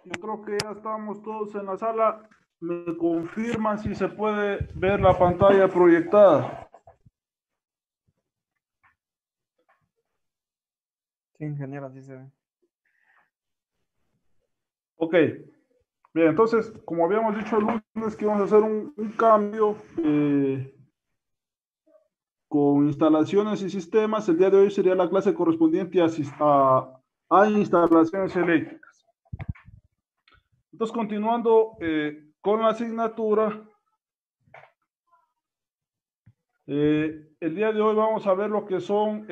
Yo creo que ya estamos todos en la sala. Me confirman si se puede ver la pantalla proyectada. Sí, ingeniero, así se ve. Ok. Bien, entonces, como habíamos dicho el lunes que vamos a hacer un cambio con instalaciones y sistemas, el día de hoy sería la clase correspondiente a instalaciones eléctricas. Entonces, continuando con la asignatura, el día de hoy vamos a ver lo que son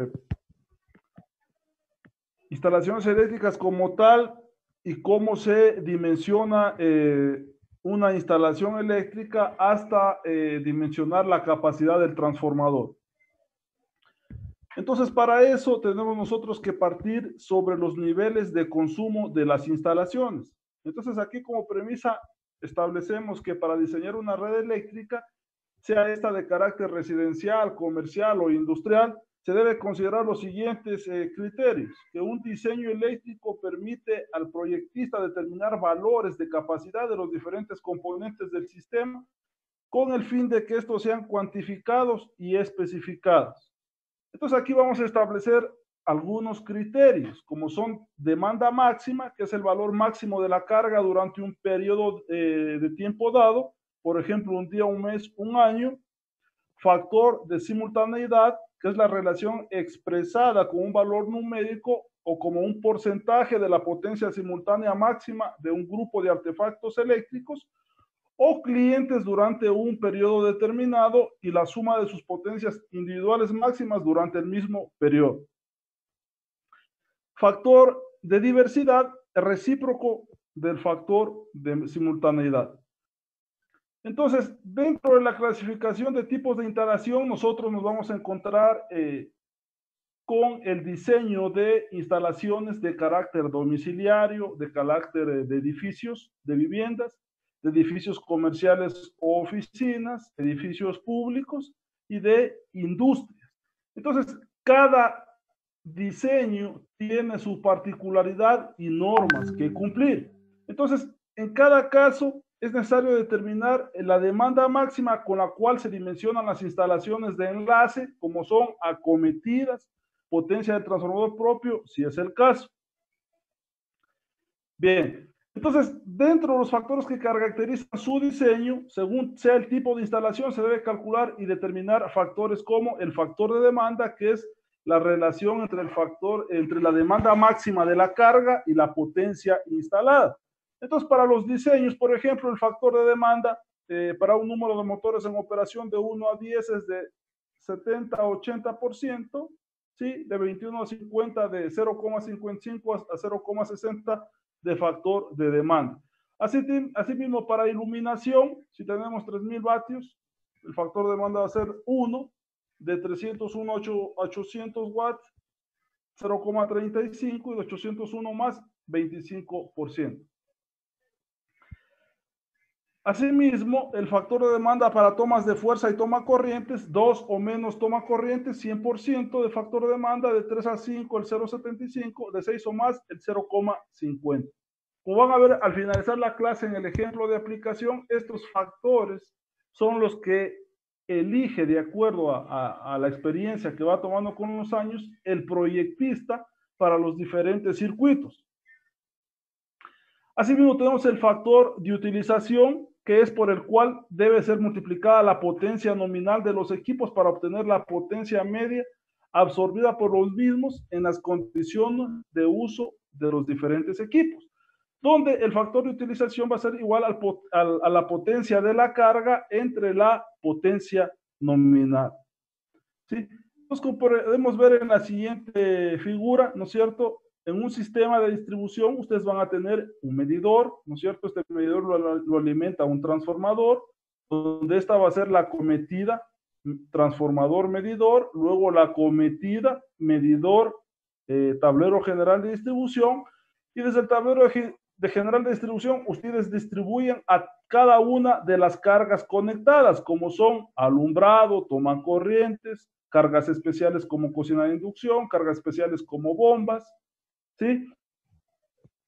instalaciones eléctricas como tal y cómo se dimensiona una instalación eléctrica hasta dimensionar la capacidad del transformador. Entonces, para eso tenemos nosotros que partir sobre los niveles de consumo de las instalaciones. Entonces, aquí como premisa establecemos que para diseñar una red eléctrica, sea esta de carácter residencial, comercial o industrial, se debe considerar los siguientes criterios: que un diseño eléctrico permite al proyectista determinar valores de capacidad de los diferentes componentes del sistema con el fin de que estos sean cuantificados y especificados. Entonces aquí vamos a establecer algunos criterios, como son demanda máxima, que es el valor máximo de la carga durante un periodo de tiempo dado, por ejemplo, un día, un mes, un año; factor de simultaneidad, que es la relación expresada con un valor numérico o como un porcentaje de la potencia simultánea máxima de un grupo de artefactos eléctricos o clientes durante un periodo determinado y la suma de sus potencias individuales máximas durante el mismo periodo. Factor de diversidad recíproco del factor de simultaneidad. Entonces, dentro de la clasificación de tipos de instalación, nosotros nos vamos a encontrar con el diseño de instalaciones de carácter domiciliario, de carácter de edificios, de viviendas, de edificios comerciales o oficinas, edificios públicos y de industrias. Entonces, cada diseño tiene su particularidad y normas que cumplir. Entonces, en cada caso es necesario determinar la demanda máxima con la cual se dimensionan las instalaciones de enlace, como son acometidas, potencia del transformador propio, si es el caso. Bien, entonces, dentro de los factores que caracterizan su diseño, según sea el tipo de instalación, se debe calcular y determinar factores como el factor de demanda, que es la relación entre la demanda máxima de la carga y la potencia instalada. Entonces, para los diseños, por ejemplo, el factor de demanda para un número de motores en operación de 1 a 10 es de 70 a 80%, ¿sí? De 21 a 50, de 0,55 a 0,60 de factor de demanda. Asimismo, para iluminación, si tenemos 3000 vatios, el factor de demanda va a ser 1, de 301 a 800 watts, 0,35, y de 801 más, 25%. Asimismo, el factor de demanda para tomas de fuerza y toma corrientes, 2 o menos toma corrientes, 100% de factor de demanda; de 3 a 5, el 0,75, de 6 o más, el 0,50. Como van a ver al finalizar la clase en el ejemplo de aplicación, estos factores son los que elige, de acuerdo a la experiencia que va tomando con los años, el proyectista para los diferentes circuitos. Asimismo, tenemos el factor de utilización, que es por el cual debe ser multiplicada la potencia nominal de los equipos para obtener la potencia media absorbida por los mismos en las condiciones de uso de los diferentes equipos, donde el factor de utilización va a ser igual a la potencia de la carga entre la potencia nominal. ¿Sí? Entonces, como podemos ver en la siguiente figura, ¿no es cierto? En un sistema de distribución, ustedes van a tener un medidor, ¿no es cierto? Este medidor lo alimenta un transformador, donde esta va a ser la acometida, transformador medidor, luego la acometida, medidor, tablero general de distribución, y desde el tablero de general de distribución, ustedes distribuyen a cada una de las cargas conectadas, como son alumbrado, toma corrientes, cargas especiales como cocina de inducción, cargas especiales como bombas, ¿sí?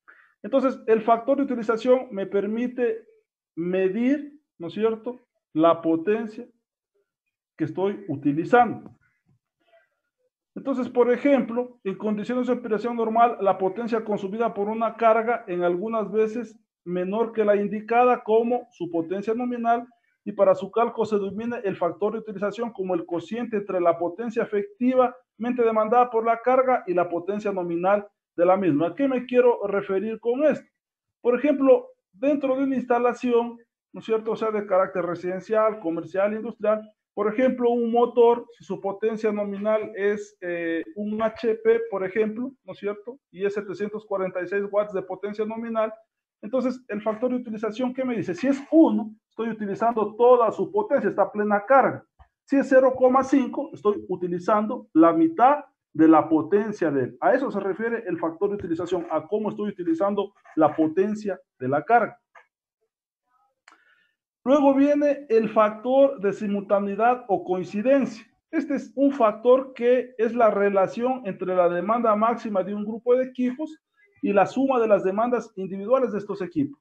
Entonces, el factor de utilización me permite medir, ¿no es cierto?, la potencia que estoy utilizando. Entonces, por ejemplo, en condiciones de operación normal, la potencia consumida por una carga en algunas veces menor que la indicada como su potencia nominal, y para su cálculo se denomina el factor de utilización como el cociente entre la potencia efectivamente demandada por la carga y la potencia nominal de la misma. ¿A qué me quiero referir con esto? Por ejemplo, dentro de una instalación, ¿no es cierto?, o sea, de carácter residencial, comercial, industrial, por ejemplo, un motor, si su potencia nominal es un HP, por ejemplo, ¿no es cierto?, y es 746 watts de potencia nominal, entonces el factor de utilización, ¿qué me dice? Si es 1, estoy utilizando toda su potencia, está a plena carga. Si es 0,5, estoy utilizando la mitad de la potencia de él. A eso se refiere el factor de utilización, a cómo estoy utilizando la potencia de la carga. Luego viene el factor de simultaneidad o coincidencia. Este es un factor que es la relación entre la demanda máxima de un grupo de equipos y la suma de las demandas individuales de estos equipos.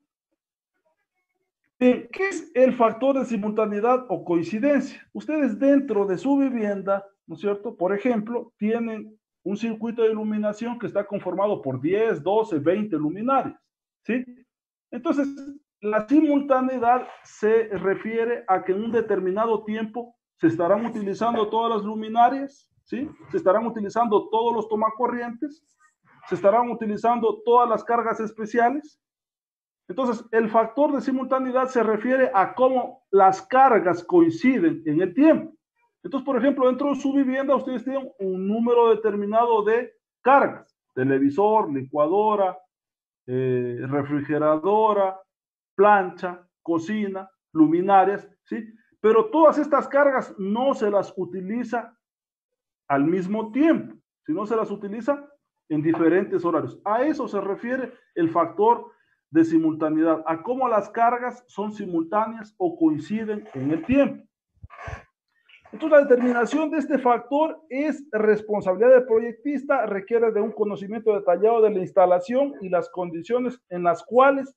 Bien, ¿qué es el factor de simultaneidad o coincidencia? Ustedes dentro de su vivienda, ¿no es cierto?, por ejemplo, tienen un circuito de iluminación que está conformado por 10, 12, 20 luminarias, ¿sí? Entonces, la simultaneidad se refiere a que en un determinado tiempo se estarán utilizando todas las luminarias, ¿sí? Se estarán utilizando todos los tomacorrientes, se estarán utilizando todas las cargas especiales. Entonces, el factor de simultaneidad se refiere a cómo las cargas coinciden en el tiempo. Entonces, por ejemplo, dentro de su vivienda ustedes tienen un número determinado de cargas: televisor, licuadora, refrigeradora, plancha, cocina, luminarias, ¿sí? Pero todas estas cargas no se las utiliza al mismo tiempo, sino se las utiliza en diferentes horarios. A eso se refiere el factor de simultaneidad, a cómo las cargas son simultáneas o coinciden en el tiempo. Entonces, la determinación de este factor es responsabilidad del proyectista, requiere de un conocimiento detallado de la instalación y las condiciones en las cuales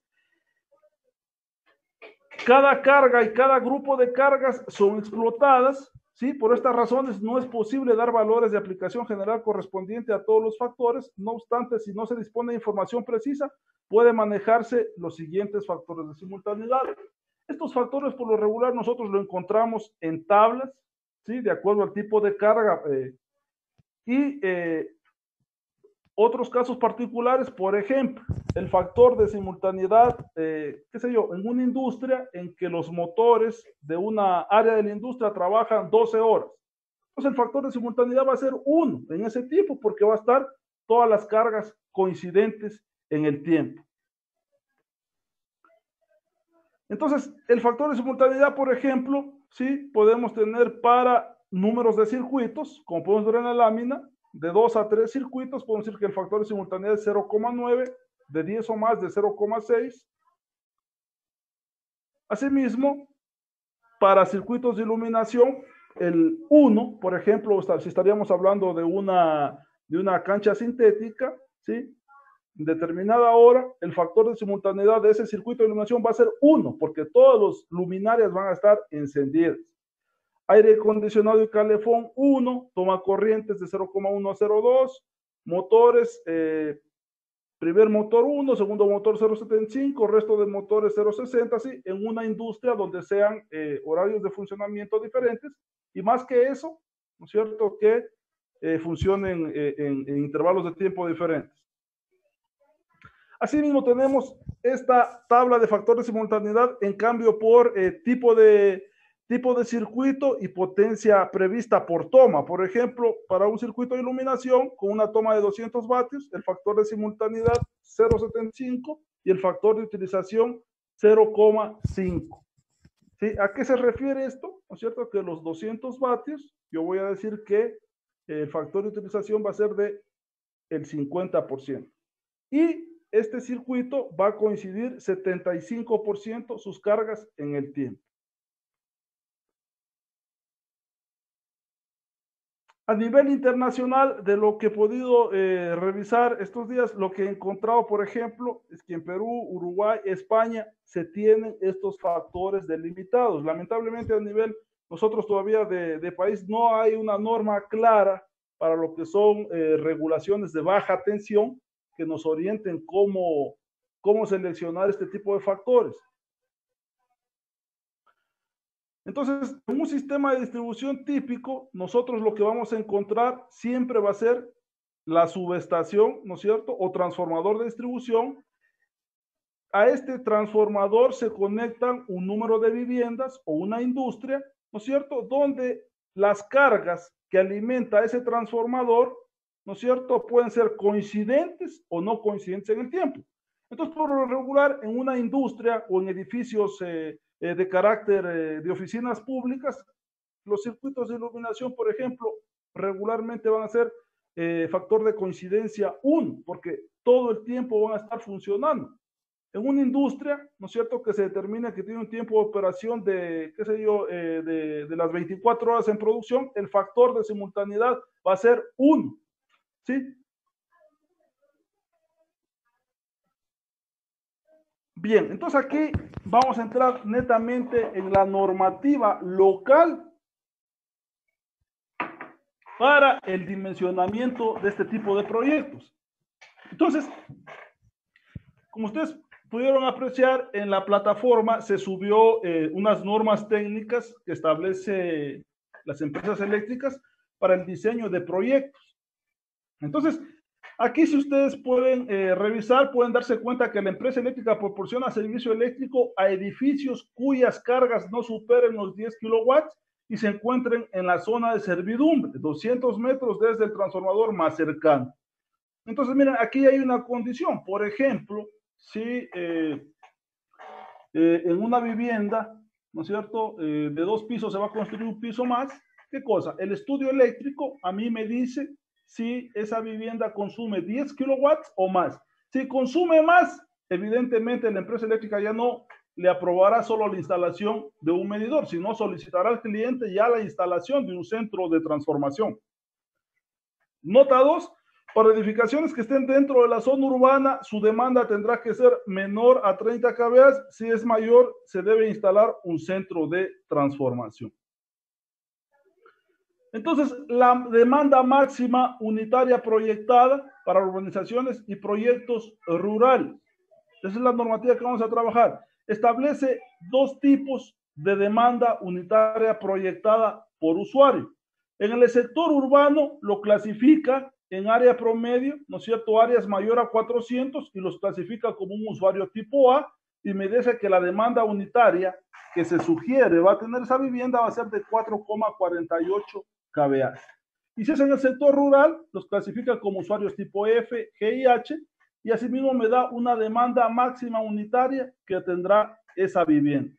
cada carga y cada grupo de cargas son explotadas, ¿sí? Por estas razones no es posible dar valores de aplicación general correspondiente a todos los factores. No obstante, si no se dispone de información precisa, puede manejarse los siguientes factores de simultaneidad. Estos factores, por lo regular, nosotros lo encontramos en tablas, ¿sí?, de acuerdo al tipo de carga, otros casos particulares, por ejemplo, el factor de simultaneidad, qué sé yo, en una industria en que los motores de una área de la industria trabajan 12 horas. Entonces el factor de simultaneidad va a ser 1 en ese tiempo, porque va a estar todas las cargas coincidentes en el tiempo. Entonces, el factor de simultaneidad, por ejemplo, sí, podemos tener para números de circuitos, como podemos ver en la lámina, de 2 a 3 circuitos, podemos decir que el factor de simultaneidad es 0,9, de 10 o más de 0,6. Asimismo, para circuitos de iluminación, el 1, por ejemplo, si estaríamos hablando de una cancha sintética, ¿sí?, en determinada hora, el factor de simultaneidad de ese circuito de iluminación va a ser 1, porque todas las luminarias van a estar encendidas. Aire acondicionado y calefón 1, toma corrientes de 0,1 a 0,2, motores, primer motor 1, segundo motor 0,75, resto de motores 0,60, ¿sí?, en una industria donde sean horarios de funcionamiento diferentes, y más que eso, ¿no es cierto?, que funcionen en intervalos de tiempo diferentes. Asimismo, tenemos esta tabla de factores de simultaneidad, en cambio, por tipo de circuito y potencia prevista por toma. Por ejemplo, para un circuito de iluminación con una toma de 200 vatios, el factor de simultaneidad 0,75 y el factor de utilización 0,5. ¿Sí? ¿A qué se refiere esto? ¿No es cierto? Que los 200 vatios, yo voy a decir que el factor de utilización va a ser de el 50%. Y este circuito va a coincidir 75% sus cargas en el tiempo. A nivel internacional, de lo que he podido revisar estos días, lo que he encontrado, por ejemplo, es que en Perú, Uruguay, España se tienen estos factores delimitados. Lamentablemente, a nivel nosotros todavía de país no hay una norma clara para lo que son regulaciones de baja tensión que nos orienten cómo seleccionar este tipo de factores. Entonces, en un sistema de distribución típico, nosotros lo que vamos a encontrar siempre va a ser la subestación, ¿no es cierto? O transformador de distribución. A este transformador se conectan un número de viviendas o una industria, ¿no es cierto? Donde las cargas que alimenta ese transformador, ¿no es cierto? Pueden ser coincidentes o no coincidentes en el tiempo. Entonces, por lo regular, en una industria o en edificios de carácter de oficinas públicas, los circuitos de iluminación, por ejemplo, regularmente van a ser factor de coincidencia 1, porque todo el tiempo van a estar funcionando. En una industria, ¿no es cierto?, que se determina que tiene un tiempo de operación de, qué sé yo, de las 24 horas en producción, el factor de simultaneidad va a ser 1, ¿sí? Bien, entonces aquí vamos a entrar netamente en la normativa local para el dimensionamiento de este tipo de proyectos. Entonces, como ustedes pudieron apreciar, en la plataforma se subió unas normas técnicas que establece las empresas eléctricas para el diseño de proyectos. Entonces, aquí si ustedes pueden revisar, pueden darse cuenta que la empresa eléctrica proporciona servicio eléctrico a edificios cuyas cargas no superen los 10 kilowatts y se encuentren en la zona de servidumbre, 200 metros desde el transformador más cercano. Entonces, miren, aquí hay una condición. Por ejemplo, si en una vivienda, ¿no es cierto?, de 2 pisos se va a construir un piso más, ¿qué cosa? El estudio eléctrico a mí me dice si esa vivienda consume 10 kilowatts o más. Si consume más, evidentemente la empresa eléctrica ya no le aprobará solo la instalación de un medidor, sino solicitará al cliente ya la instalación de un centro de transformación. Nota 2. Para edificaciones que estén dentro de la zona urbana, su demanda tendrá que ser menor a 30 kVA. Si es mayor, se debe instalar un centro de transformación. Entonces, la demanda máxima unitaria proyectada para urbanizaciones y proyectos rurales. Esa es la normativa que vamos a trabajar. Establece 2 tipos de demanda unitaria proyectada por usuario. En el sector urbano lo clasifica en área promedio, ¿no es cierto?, áreas mayor a 400 y los clasifica como un usuario tipo A y me dice que la demanda unitaria que se sugiere va a tener esa vivienda va a ser de 4,48 kVA. Y si es en el sector rural, los clasifica como usuarios tipo F, G y H y asimismo me da una demanda máxima unitaria que tendrá esa vivienda.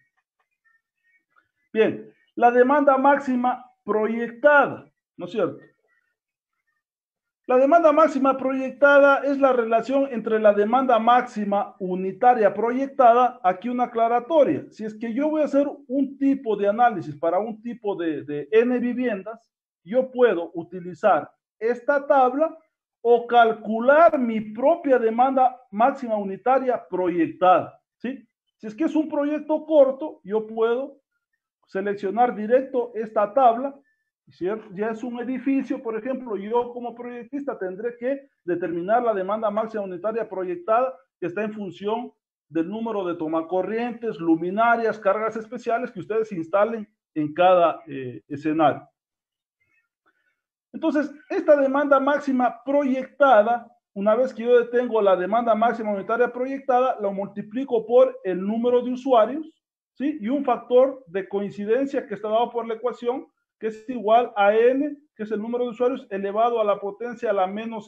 Bien, la demanda máxima proyectada, ¿no es cierto? La demanda máxima proyectada es la relación entre la demanda máxima unitaria proyectada, aquí una aclaratoria. Si es que yo voy a hacer un tipo de análisis para un tipo de N viviendas, yo puedo utilizar esta tabla o calcular mi propia demanda máxima unitaria proyectada, ¿sí? Si es que es un proyecto corto, yo puedo seleccionar directo esta tabla. Si ya es un edificio, por ejemplo, yo como proyectista tendré que determinar la demanda máxima unitaria proyectada que está en función del número de tomacorrientes, luminarias, cargas especiales que ustedes instalen en cada escenario. Entonces, esta demanda máxima proyectada, una vez que yo detengo la demanda máxima unitaria proyectada, lo multiplico por el número de usuarios, ¿sí? Y un factor de coincidencia que está dado por la ecuación, que es igual a n, que es el número de usuarios, elevado a la potencia a la menos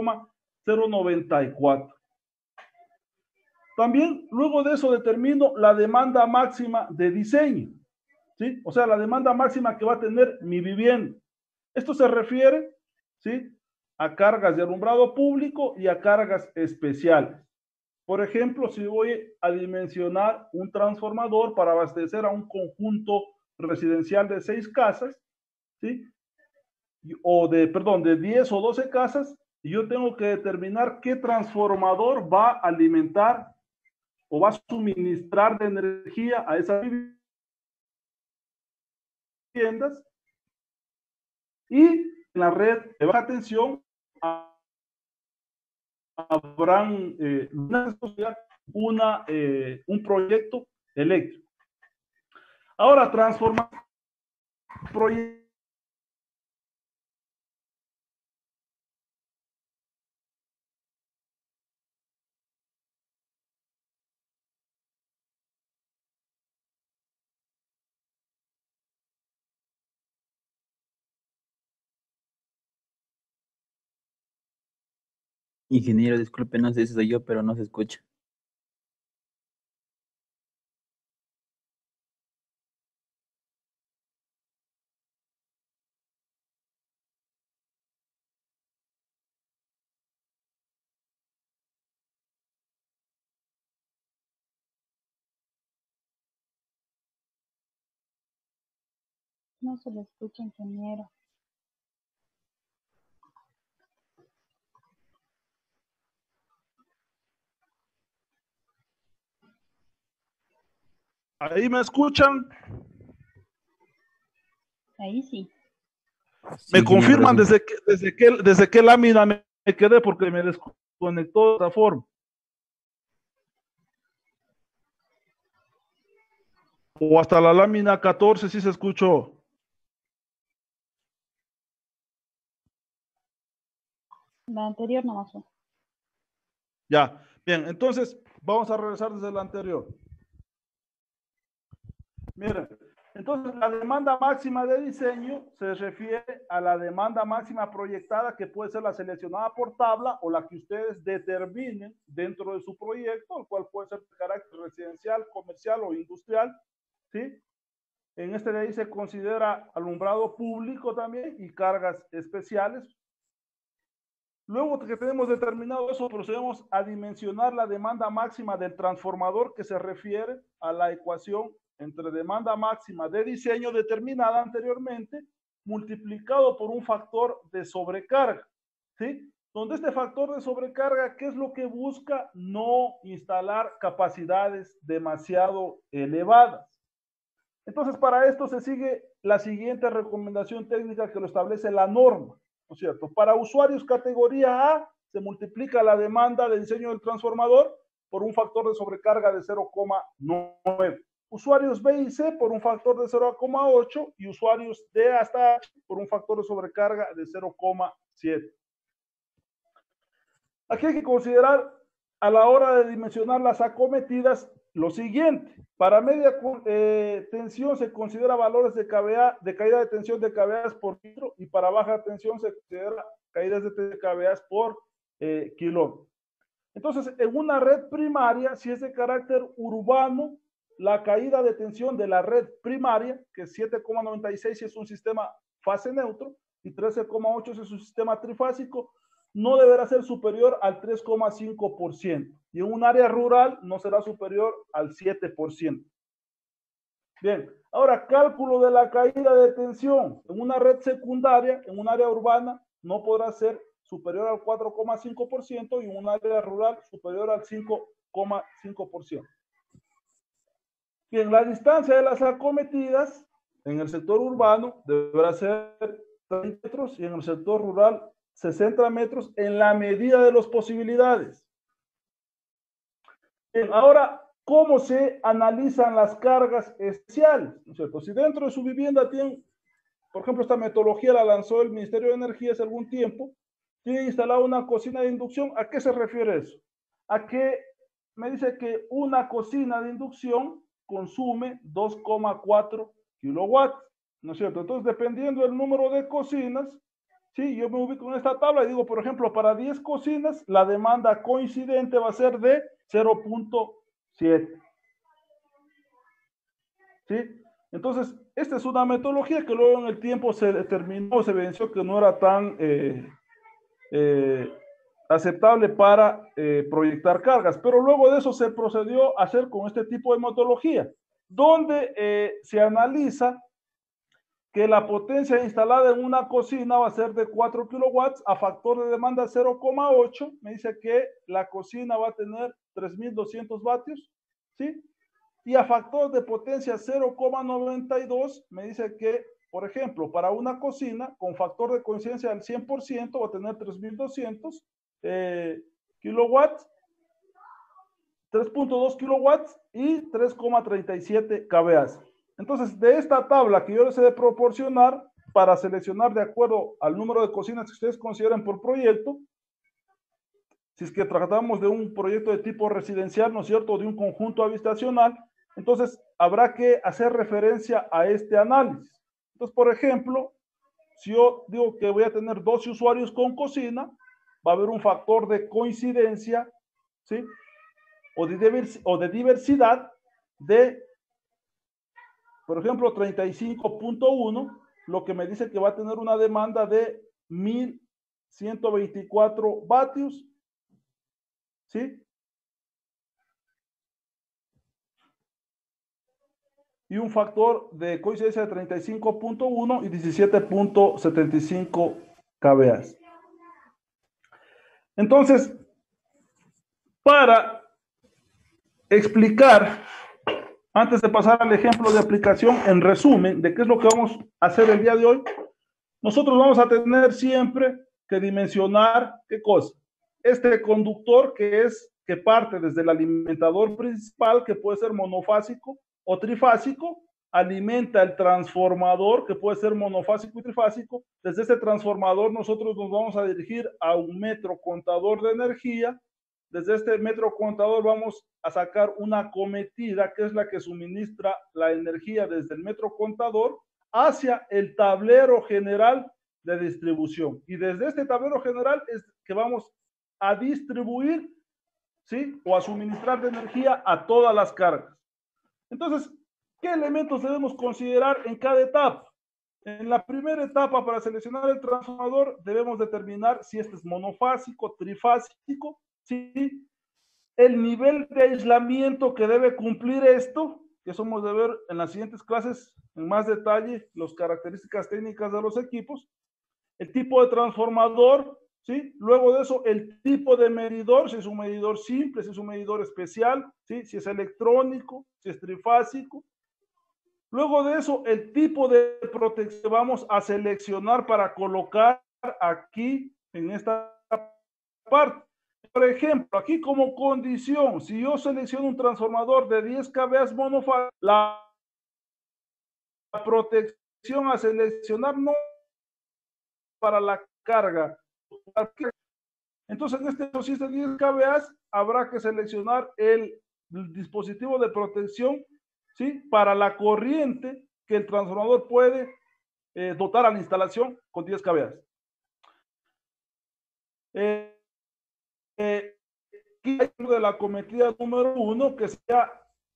0,094. También, luego de eso, determino la demanda máxima de diseño, ¿sí? O sea, la demanda máxima que va a tener mi vivienda. Esto se refiere, ¿sí?, a cargas de alumbrado público y a cargas especiales. Por ejemplo, si voy a dimensionar un transformador para abastecer a un conjunto residencial de 6 casas, ¿sí?, de 10 o 12 casas, y yo tengo que determinar qué transformador va a alimentar o va a suministrar de energía a esas viviendas, y en la red de baja tensión habrán un proyecto eléctrico. Ahora, transformar proyectos Ingeniero, disculpe, no sé si soy yo, pero no se escucha. No se le escucha, ingeniero. ¿Ahí me escuchan? Ahí sí. ¿Me confirman Sí. desde qué lámina me quedé? Porque me desconectó de otra forma. O hasta la lámina 14 sí se escuchó. La anterior no pasó. Ya, bien, entonces vamos a regresar desde la anterior. Miren, entonces la demanda máxima de diseño se refiere a la demanda máxima proyectada, que puede ser la seleccionada por tabla o la que ustedes determinen dentro de su proyecto, el cual puede ser de carácter residencial, comercial o industrial, ¿sí? En este de ahí se considera alumbrado público también y cargas especiales. Luego que tenemos determinado eso, procedemos a dimensionar la demanda máxima del transformador, que se refiere a la ecuación entre demanda máxima de diseño determinada anteriormente, multiplicado por un factor de sobrecarga, ¿sí? Donde este factor de sobrecarga, ¿qué es lo que busca? No instalar capacidades demasiado elevadas. Entonces, para esto se sigue la siguiente recomendación técnica que lo establece la norma, ¿no es cierto? Para usuarios categoría A, se multiplica la demanda de diseño del transformador por un factor de sobrecarga de 0,9. Usuarios B y C por un factor de 0,8 y usuarios D hasta H por un factor de sobrecarga de 0,7. Aquí hay que considerar a la hora de dimensionar las acometidas lo siguiente. Para media tensión se considera valores de caída de tensión de kVA por litro, y para baja tensión se considera caídas de kVA por kilo. Entonces, en una red primaria, si es de carácter urbano, la caída de tensión de la red primaria, que es 7,96 si es un sistema fase neutro y 13,8 si es un sistema trifásico, no deberá ser superior al 3,5%. Y en un área rural no será superior al 7%. Bien, ahora cálculo de la caída de tensión en una red secundaria, en un área urbana, no podrá ser superior al 4,5% y en un área rural superior al 5,5%. Bien, la distancia de las acometidas en el sector urbano deberá ser 30 metros y en el sector rural 60 metros en la medida de las posibilidades. Bien, ahora, ¿cómo se analizan las cargas especiales? ¿No es cierto? Si dentro de su vivienda tienen, por ejemplo, esta metodología la lanzó el Ministerio de Energía hace algún tiempo, tiene instalada una cocina de inducción, ¿a qué se refiere eso? A que me dice que una cocina de inducción consume 2,4 kilowatts, ¿no es cierto? Entonces, dependiendo del número de cocinas, sí, yo me ubico en esta tabla y digo, por ejemplo, para 10 cocinas, la demanda coincidente va a ser de 0,7. ¿Sí? Entonces, esta es una metodología que luego en el tiempo se determinó, se venció que no era tan aceptable para proyectar cargas, pero luego de eso se procedió a hacer con este tipo de metodología, donde se analiza que la potencia instalada en una cocina va a ser de 4 kilowatts a factor de demanda 0,8. Me dice que la cocina va a tener 3.200 vatios, ¿sí? Y a factor de potencia 0,92 me dice que, por ejemplo, para una cocina con factor de coincidencia del 100% va a tener 3.200 kilowatts, 3.2 kilowatts y 3,37 kVA. Entonces, de esta tabla que yo les he de proporcionar para seleccionar de acuerdo al número de cocinas que ustedes consideren por proyecto, si es que tratamos de un proyecto de tipo residencial, ¿no es cierto?, de un conjunto habitacional, entonces habrá que hacer referencia a este análisis. Entonces, por ejemplo, si yo digo que voy a tener 12 usuarios con cocina, va a haber un factor de coincidencia, ¿sí?, o de diversidad de, por ejemplo, 35.1, lo que me dice que va a tener una demanda de 1.124 vatios, ¿sí? Y un factor de coincidencia de 35.1 y 17.75 kVA. Entonces, para explicar, antes de pasar al ejemplo de aplicación, en resumen, de qué es lo que vamos a hacer el día de hoy, nosotros vamos a tener siempre que dimensionar, ¿qué cosa? Este conductor que parte desde el alimentador principal, que puede ser monofásico o trifásico, alimenta el transformador, que puede ser monofásico y trifásico. Desde este transformador nosotros nos vamos a dirigir a un metro contador de energía. Desde este metro contador vamos a sacar una cometida, que es la que suministra la energía desde el metro contador hacia el tablero general de distribución. Y desde este tablero general es que vamos a distribuir, ¿sí?, o a suministrar de energía a todas las cargas. Entonces, ¿qué elementos debemos considerar en cada etapa? En la primera etapa, para seleccionar el transformador, debemos determinar si este es monofásico, trifásico, ¿sí?, el nivel de aislamiento que debe cumplir esto, que somos de ver en las siguientes clases en más detalle, las características técnicas de los equipos, el tipo de transformador, ¿sí? Luego de eso, el tipo de medidor, si es un medidor simple, si es un medidor especial, ¿sí?, si es electrónico, si es trifásico. Luego de eso, el tipo de protección que vamos a seleccionar para colocar aquí en esta parte. Por ejemplo, aquí como condición, si yo selecciono un transformador de 10 kVA monofásico, la protección a seleccionar no para la carga. Entonces, en este caso, si es de 10 kVA, habrá que seleccionar el dispositivo de protección, ¿sí?, para la corriente que el transformador puede dotar a la instalación con 10 kVA. De la cometida número 1, que sea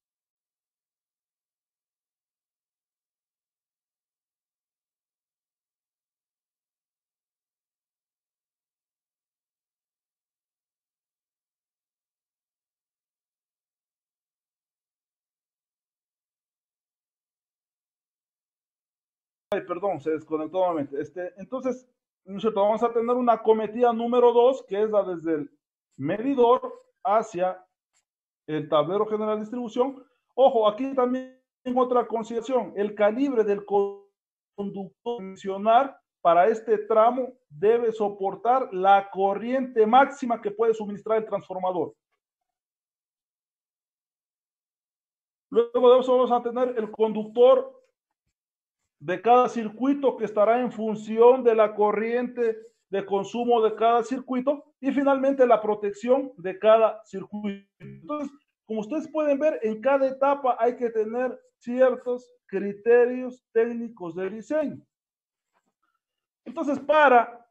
perdón, se desconectó nuevamente. Entonces, nosotros vamos a tener una cometida número 2, que es la desde el medidor hacia el tablero general de distribución. Ojo, aquí también otra consideración, el calibre del conductor mencionar para este tramo debe soportar la corriente máxima que puede suministrar el transformador. Luego de eso vamos a tener el conductor de cada circuito, que estará en función de la corriente de consumo de cada circuito, y finalmente la protección de cada circuito. Entonces, como ustedes pueden ver, en cada etapa hay que tener ciertos criterios técnicos de diseño. Entonces, para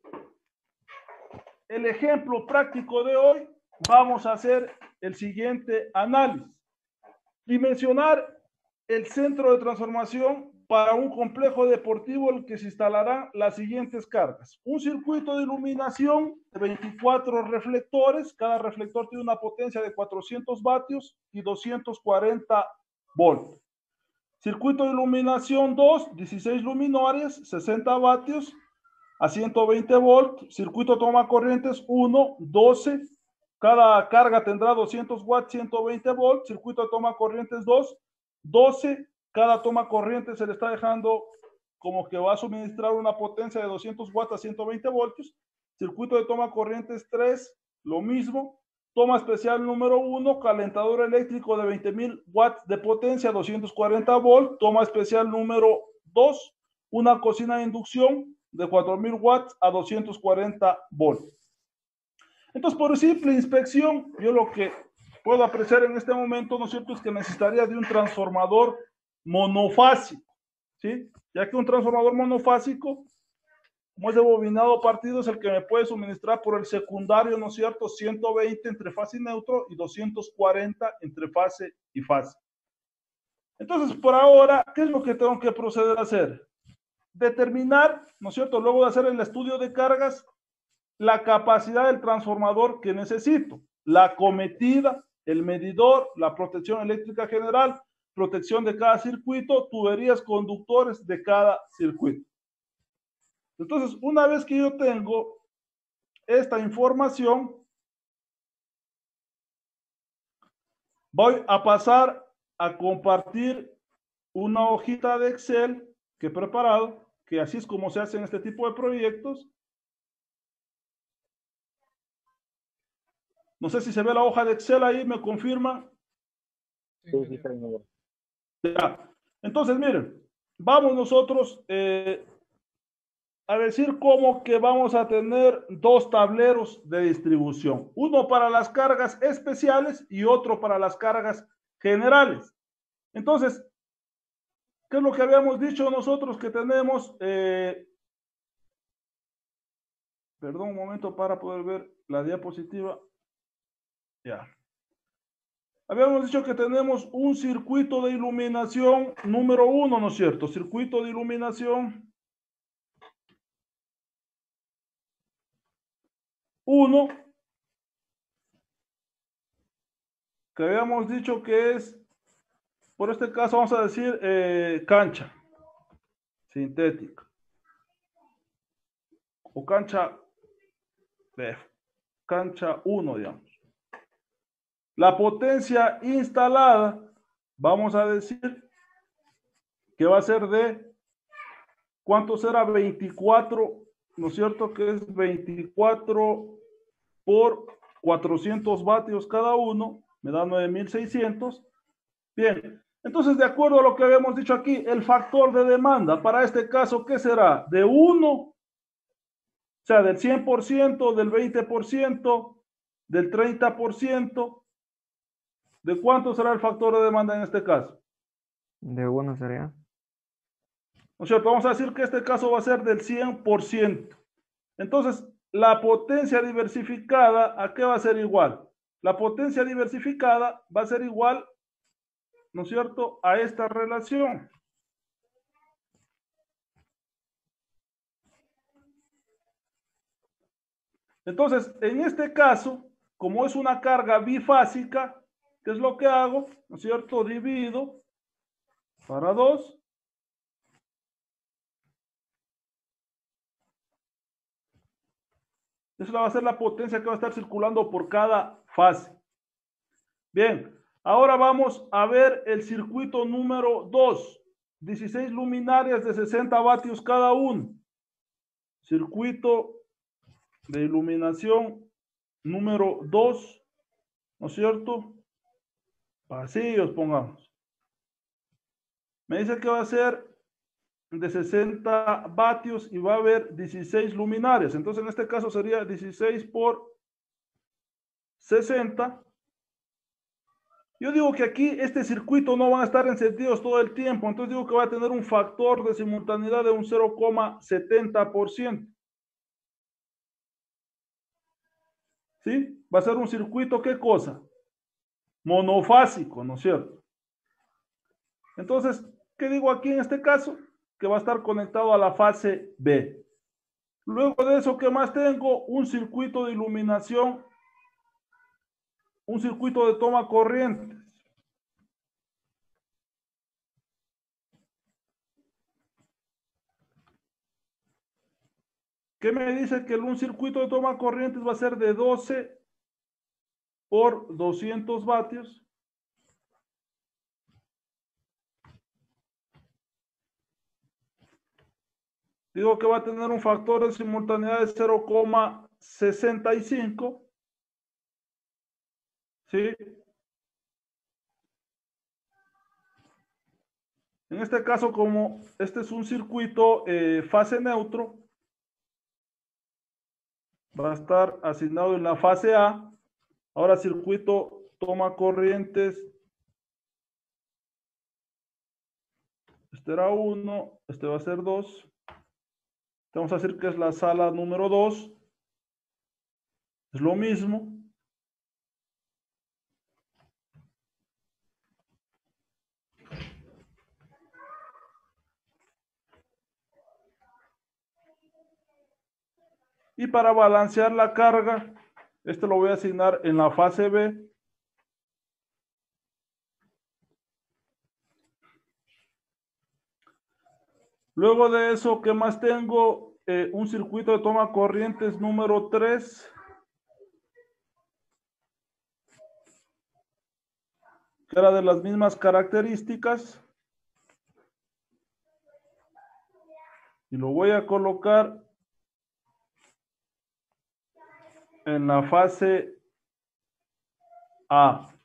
el ejemplo práctico de hoy, vamos a hacer el siguiente análisis. Dimensionar el centro de transformación para un complejo deportivo en el que se instalarán las siguientes cargas. Un circuito de iluminación de 24 reflectores. Cada reflector tiene una potencia de 400 vatios y 240 volts. Circuito de iluminación 2, 16 luminarias, 60 vatios a 120 volts. Circuito toma corrientes 1, 12. Cada carga tendrá 200 watts, 120 volts. Circuito de toma corrientes 2, 12. Cada toma corriente se le está dejando como que va a suministrar una potencia de 200 watts a 120 voltios. Circuito de toma corrientes 3, lo mismo. Toma especial número 1, calentador eléctrico de 20.000 watts de potencia, 240 volts. Toma especial número 2, una cocina de inducción de 4.000 watts a 240 volts. Entonces, por simple inspección, yo lo que puedo apreciar en este momento, ¿no es cierto?, es que necesitaría de un transformador monofásico, ¿sí? Ya que un transformador monofásico, como es de bobinado partido, es el que me puede suministrar por el secundario, ¿no es cierto?, 120 entre fase y neutro y 240 entre fase y fase. Entonces, por ahora, ¿qué es lo que tengo que proceder a hacer? Determinar, ¿no es cierto?, luego de hacer el estudio de cargas, la capacidad del transformador que necesito, la acometida, el medidor, la protección eléctrica general, protección de cada circuito, tuberías, conductores de cada circuito. Entonces, una vez que yo tengo esta información, voy a pasar a compartir una hojita de Excel que he preparado, que así es como se hacen este tipo de proyectos. No sé si se ve la hoja de Excel ahí, ¿me confirman? Sí, señor. Ya. Entonces, miren, vamos nosotros a decir cómo que vamos a tener dos tableros de distribución. Uno para las cargas especiales y otro para las cargas generales. Entonces, ¿qué es lo que habíamos dicho nosotros que tenemos? Perdón un momento para poder ver la diapositiva. Ya. Habíamos dicho que tenemos un circuito de iluminación número 1, ¿no es cierto? Circuito de iluminación 1, que habíamos dicho que es, por este caso vamos a decir cancha sintética o cancha 1, digamos. La potencia instalada, vamos a decir que va a ser de, ¿cuánto será? 24, ¿no es cierto? Que es 24 por 400 vatios cada uno, me da 9.600. Bien, entonces de acuerdo a lo que habíamos dicho aquí, el factor de demanda para este caso, ¿qué será? De 1, o sea, del 100%, del 20%, del 30%. ¿De cuánto será el factor de demanda en este caso? De 1 sería. ¿No es cierto? Vamos a decir que este caso va a ser del 100%. Entonces, la potencia diversificada, ¿a qué va a ser igual? La potencia diversificada va a ser igual, ¿no es cierto?, a esta relación. Entonces, en este caso, como es una carga bifásica, ¿qué es lo que hago? ¿No es cierto? Divido para 2. Esa va a ser la potencia que va a estar circulando por cada fase. Bien, ahora vamos a ver el circuito número 2. 16 luminarias de 60 vatios cada uno. Circuito de iluminación número 2, ¿no es cierto? Pasillos, pongamos. Me dice que va a ser de 60 vatios y va a haber 16 luminarias. Entonces, en este caso sería 16 por 60. Yo digo que aquí este circuito no van a estar encendidos todo el tiempo. Entonces digo que va a tener un factor de simultaneidad de un 0,70%. ¿Sí? Va a ser un circuito, ¿qué cosa? Monofásico, ¿no es cierto? Entonces, ¿qué digo aquí en este caso? Que va a estar conectado a la fase B. Luego de eso, ¿qué más tengo? Un circuito de iluminación, un circuito de toma corrientes. ¿Qué me dice que un circuito de toma corrientes va a ser de 12 por 200 vatios? Digo que va a tener un factor de simultaneidad de 0,65. ¿Sí? En este caso, como este es un circuito fase neutro, va a estar asignado en la fase A. Ahora circuito toma corrientes. Este era 1, este va a ser 2. Vamos a decir que es la sala número 2. Es lo mismo. Y para balancear la carga, este lo voy a asignar en la fase B. Luego de eso, ¿qué más tengo? Un circuito de toma corrientes número 3. Que era de las mismas características. Y lo voy a colocar en la fase A.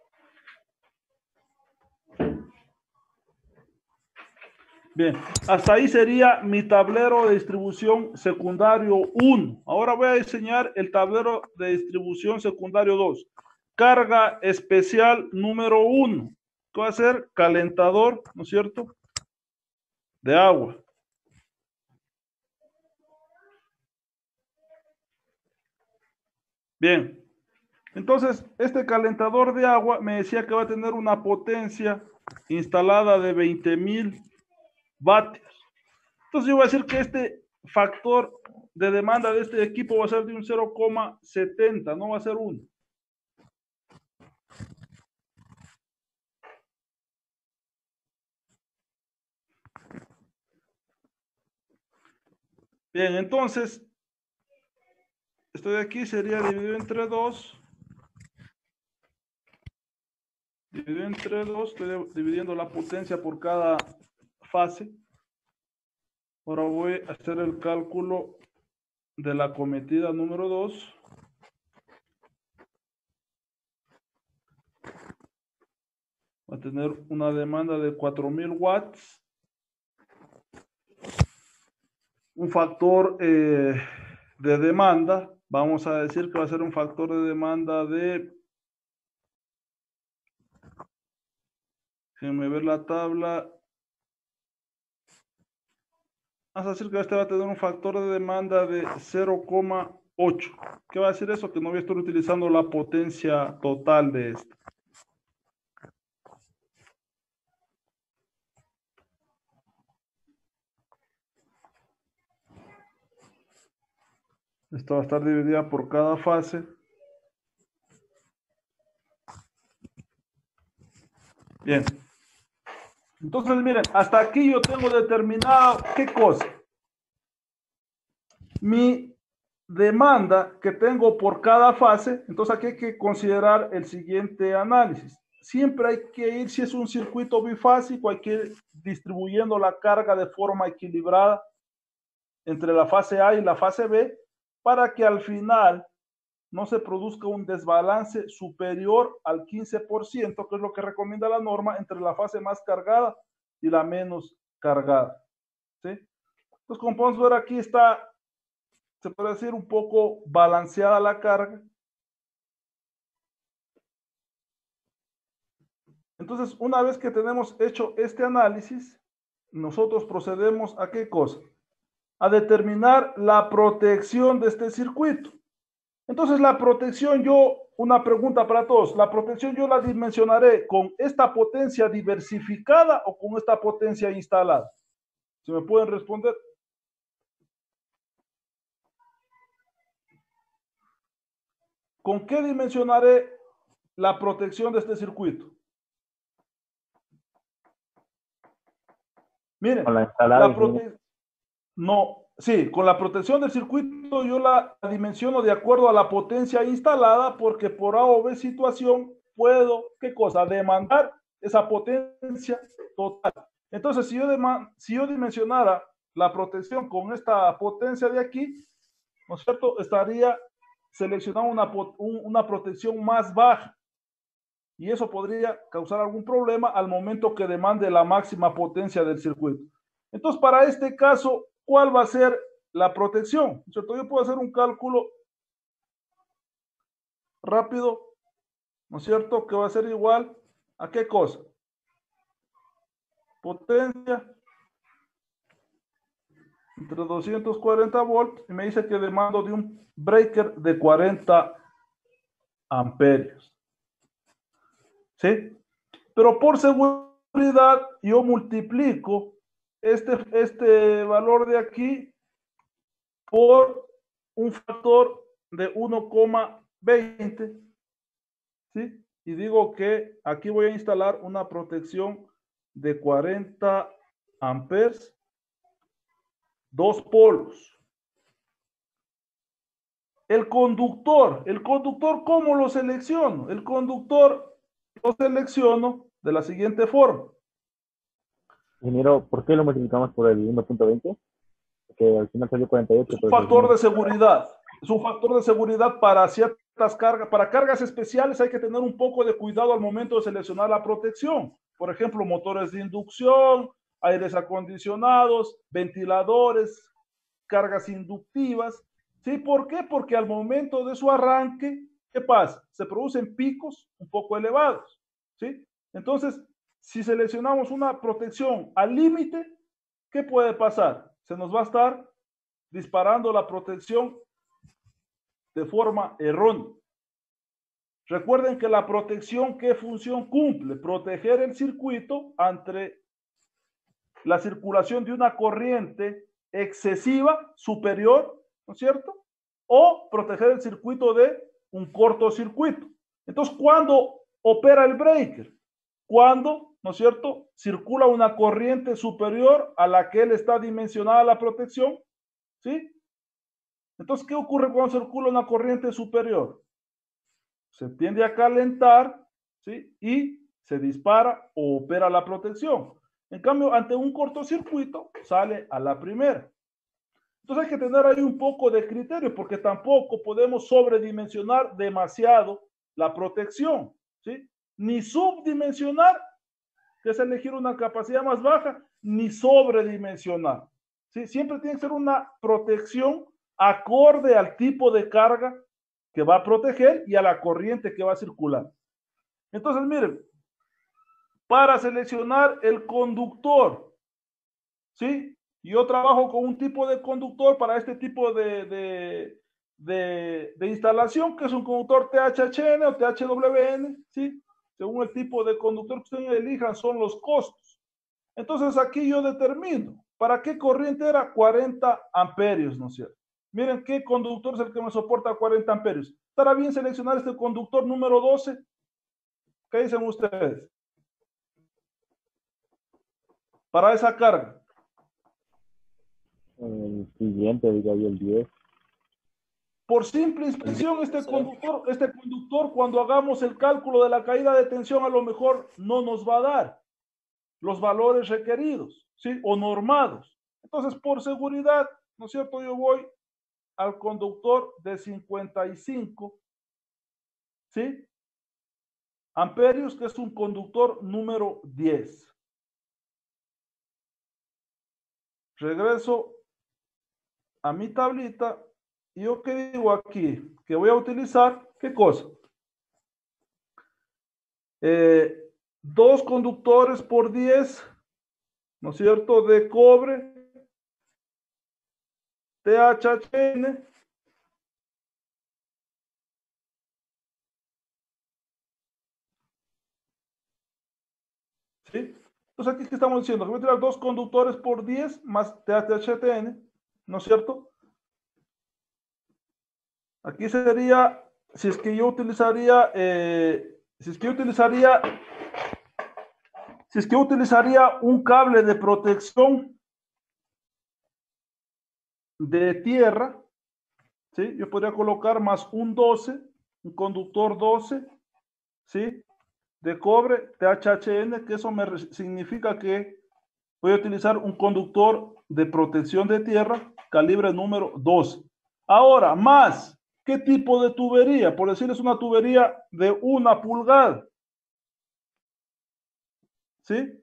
Bien, hasta ahí sería mi tablero de distribución secundario 1. Ahora voy a diseñar el tablero de distribución secundario 2. Carga especial número 1. ¿Qué va a ser? Calentador, ¿no es cierto? De agua. Bien. Entonces, este calentador de agua me decía que va a tener una potencia instalada de 20,000 vatios. Entonces yo voy a decir que este factor de demanda de este equipo va a ser de un 0,70, no va a ser 1. Bien, entonces, esto de aquí sería dividido entre 2. Dividido entre 2, estoy dividiendo la potencia por cada fase. Ahora voy a hacer el cálculo de la cometida número 2. Va a tener una demanda de 4,000 watts. Un factor de demanda, vamos a decir que va a ser un factor de demanda de, déjenme ver la tabla, vamos a decir que este va a tener un factor de demanda de 0,8. ¿Qué va a decir eso? Que no voy a estar utilizando la potencia total de este. Esto va a estar dividida por cada fase. Bien. Entonces, miren, hasta aquí yo tengo determinado, ¿qué cosa? Mi demanda que tengo por cada fase. Entonces aquí hay que considerar el siguiente análisis. Siempre hay que ir, si es un circuito bifásico, hay que ir distribuyendo la carga de forma equilibrada entre la fase A y la fase B, para que al final no se produzca un desbalance superior al 15%, que es lo que recomienda la norma, entre la fase más cargada y la menos cargada. ¿Sí? Entonces, como podemos ver, aquí está, se puede decir, un poco balanceada la carga. Entonces, una vez que tenemos hecho este análisis, nosotros procedemos a ¿qué cosa? A determinar la protección de este circuito. Entonces, la protección, una pregunta para todos, la protección yo la dimensionaré con esta potencia diversificada o con esta potencia instalada. ¿Se me pueden responder? ¿Con qué dimensionaré la protección de este circuito? Miren, Con la instalada. no, Sí, con la protección del circuito yo la dimensiono de acuerdo a la potencia instalada porque por A o B situación puedo, ¿qué cosa? Demandar esa potencia total. Entonces, si yo dimensionara la protección con esta potencia de aquí, ¿no es cierto? Estaría seleccionando una protección más baja y eso podría causar algún problema al momento que demande la máxima potencia del circuito. Entonces, para este caso, ¿cuál va a ser la protección? ¿Cierto? Yo puedo hacer un cálculo rápido, ¿no es cierto? Que va a ser igual a ¿qué cosa? Potencia entre 240 volts y me dice que demando de un breaker de 40 amperios. ¿Sí? Pero por seguridad yo multiplico este valor de aquí por un factor de 1,20, ¿sí? Y digo que aquí voy a instalar una protección de 40 amperes, 2 polos. El conductor, ¿cómo lo selecciono? El conductor lo selecciono de la siguiente forma. Ingeniero, ¿por qué lo multiplicamos por el 1.20? Que al final salió 48. Es un factor de seguridad. Es un factor de seguridad para ciertas cargas. Para cargas especiales hay que tener un poco de cuidado al momento de seleccionar la protección. Por ejemplo, motores de inducción, aires acondicionados, ventiladores, cargas inductivas. ¿Sí? ¿Por qué? Porque al momento de su arranque, ¿qué pasa? Se producen picos un poco elevados. ¿Sí? Entonces, si seleccionamos una protección al límite, ¿qué puede pasar? Se nos va a estar disparando la protección de forma errónea. Recuerden que la protección, ¿qué función cumple? Proteger el circuito ante la circulación de una corriente excesiva, superior, ¿no es cierto? O proteger el circuito de un cortocircuito. Entonces, ¿cuándo opera el breaker? Cuando, ¿no es cierto?, circula una corriente superior a la que él está dimensionada la protección, ¿sí? Entonces, ¿qué ocurre cuando circula una corriente superior? Se tiende a calentar, ¿sí? Y se dispara o opera la protección. En cambio, ante un cortocircuito, sale a la primera. Entonces hay que tener ahí un poco de criterio, porque tampoco podemos sobredimensionar demasiado la protección, ¿sí? Ni subdimensionar, que es elegir una capacidad más baja, ni sobredimensionar, ¿sí? Siempre tiene que ser una protección acorde al tipo de carga que va a proteger y a la corriente que va a circular. Entonces, miren, para seleccionar el conductor, ¿sí? Yo trabajo con un tipo de conductor para este tipo de instalación, que es un conductor THHN o THWN, ¿sí? Según el tipo de conductor que ustedes elijan, son los costos. Entonces, aquí yo determino, ¿para qué corriente era? 40 amperios, ¿no es cierto? Miren qué conductor es el que me soporta 40 amperios. ¿Estará bien seleccionar este conductor número 12? ¿Qué dicen ustedes? Para esa carga. El siguiente, diría yo, el 10. Por simple inspección, este conductor, cuando hagamos el cálculo de la caída de tensión, a lo mejor no nos va a dar los valores requeridos, ¿sí? O normados. Entonces, por seguridad, ¿no es cierto? Yo voy al conductor de 55, ¿sí? Amperios, que es un conductor número 10. Regreso a mi tablita y yo qué digo aquí, que voy a utilizar, ¿qué cosa? 2 conductores por 10, ¿no es cierto?, de cobre, THHN, ¿sí? Entonces aquí, ¿qué estamos diciendo? Que voy a tirar 2 conductores por 10 más THTN, ¿no es cierto? Aquí sería, si es que yo utilizaría un cable de protección, de tierra, ¿sí? Yo podría colocar más un 12, un conductor 12, ¿sí? De cobre, THHN, que eso significa que voy a utilizar un conductor de protección de tierra, calibre número 12. Ahora, más, ¿qué tipo de tubería? Por decirles una tubería de 1 pulgada, ¿sí?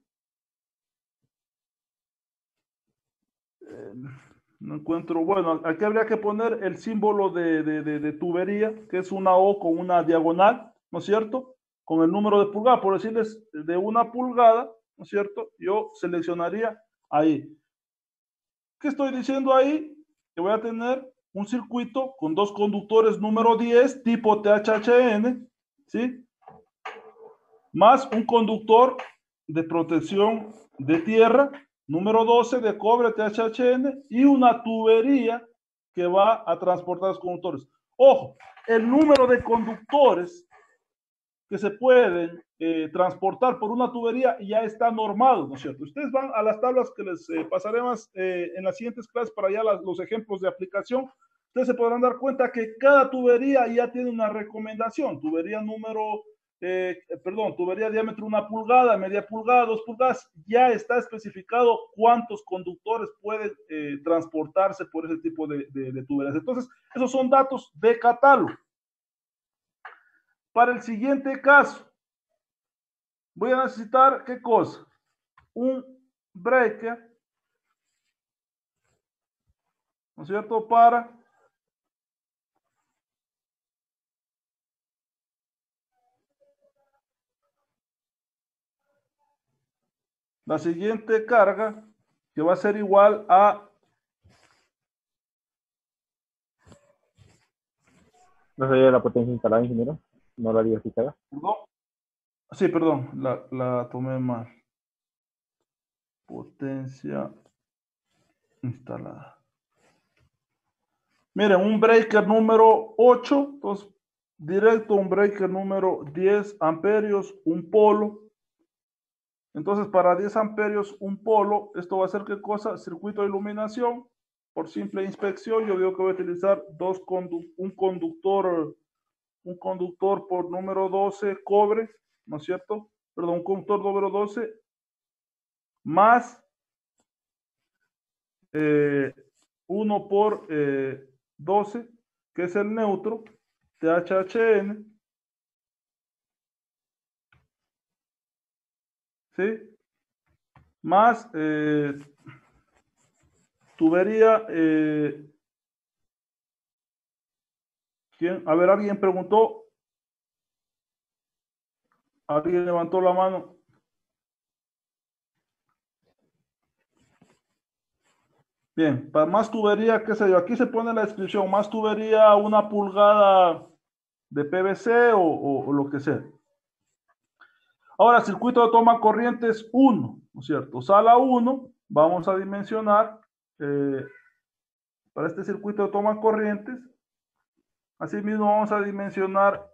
No encuentro, bueno, aquí habría que poner el símbolo de tubería, que es una O con una diagonal, ¿no es cierto? Con el número de pulgada, por decirles de 1 pulgada, ¿no es cierto? Yo seleccionaría ahí. ¿Qué estoy diciendo ahí? Que voy a tener un circuito con 2 conductores número 10, tipo THHN, ¿sí? Más un conductor de protección de tierra, número 12 de cobre THHN, y una tubería que va a transportar los conductores. Ojo, el número de conductores que se pueden transportar por una tubería ya está normado, ¿no es cierto? Ustedes van a las tablas que les pasaremos en las siguientes clases para ya los ejemplos de aplicación. Ustedes se podrán dar cuenta que cada tubería ya tiene una recomendación. Tubería tubería diámetro 1 pulgada, media pulgada, 2 pulgadas, ya está especificado cuántos conductores pueden transportarse por ese tipo de tuberías. Entonces, esos son datos de catálogo. Para el siguiente caso, voy a necesitar, ¿qué cosa? Un breaker, ¿no es cierto? Para la siguiente carga, que va a ser igual a... ¿No sería la potencia instalada, ingeniero? ¿No la haría fijada? Perdón. Sí, perdón, la tomé mal. Potencia instalada. Miren, un breaker número 8, entonces directo un breaker número 10 amperios, un polo. Entonces, para 10 amperios, un polo, esto va a ser ¿qué cosa? Circuito de iluminación. Por simple inspección, yo digo que voy a utilizar un conductor por número 12 cobre, ¿no es cierto? Perdón, un conductor número 12 más 1 por 12, que es el neutro, THHN, ¿sí? Más tubería, ¿quién? A ver, alguien preguntó, alguien levantó la mano. Bien, para más tubería, qué sé yo, aquí se pone la descripción, más tubería 1 pulgada de PVC o lo que sea. Ahora, circuito de toma corrientes 1, ¿no es cierto? Sala 1, vamos a dimensionar para este circuito de toma corrientes. Asimismo, vamos a dimensionar,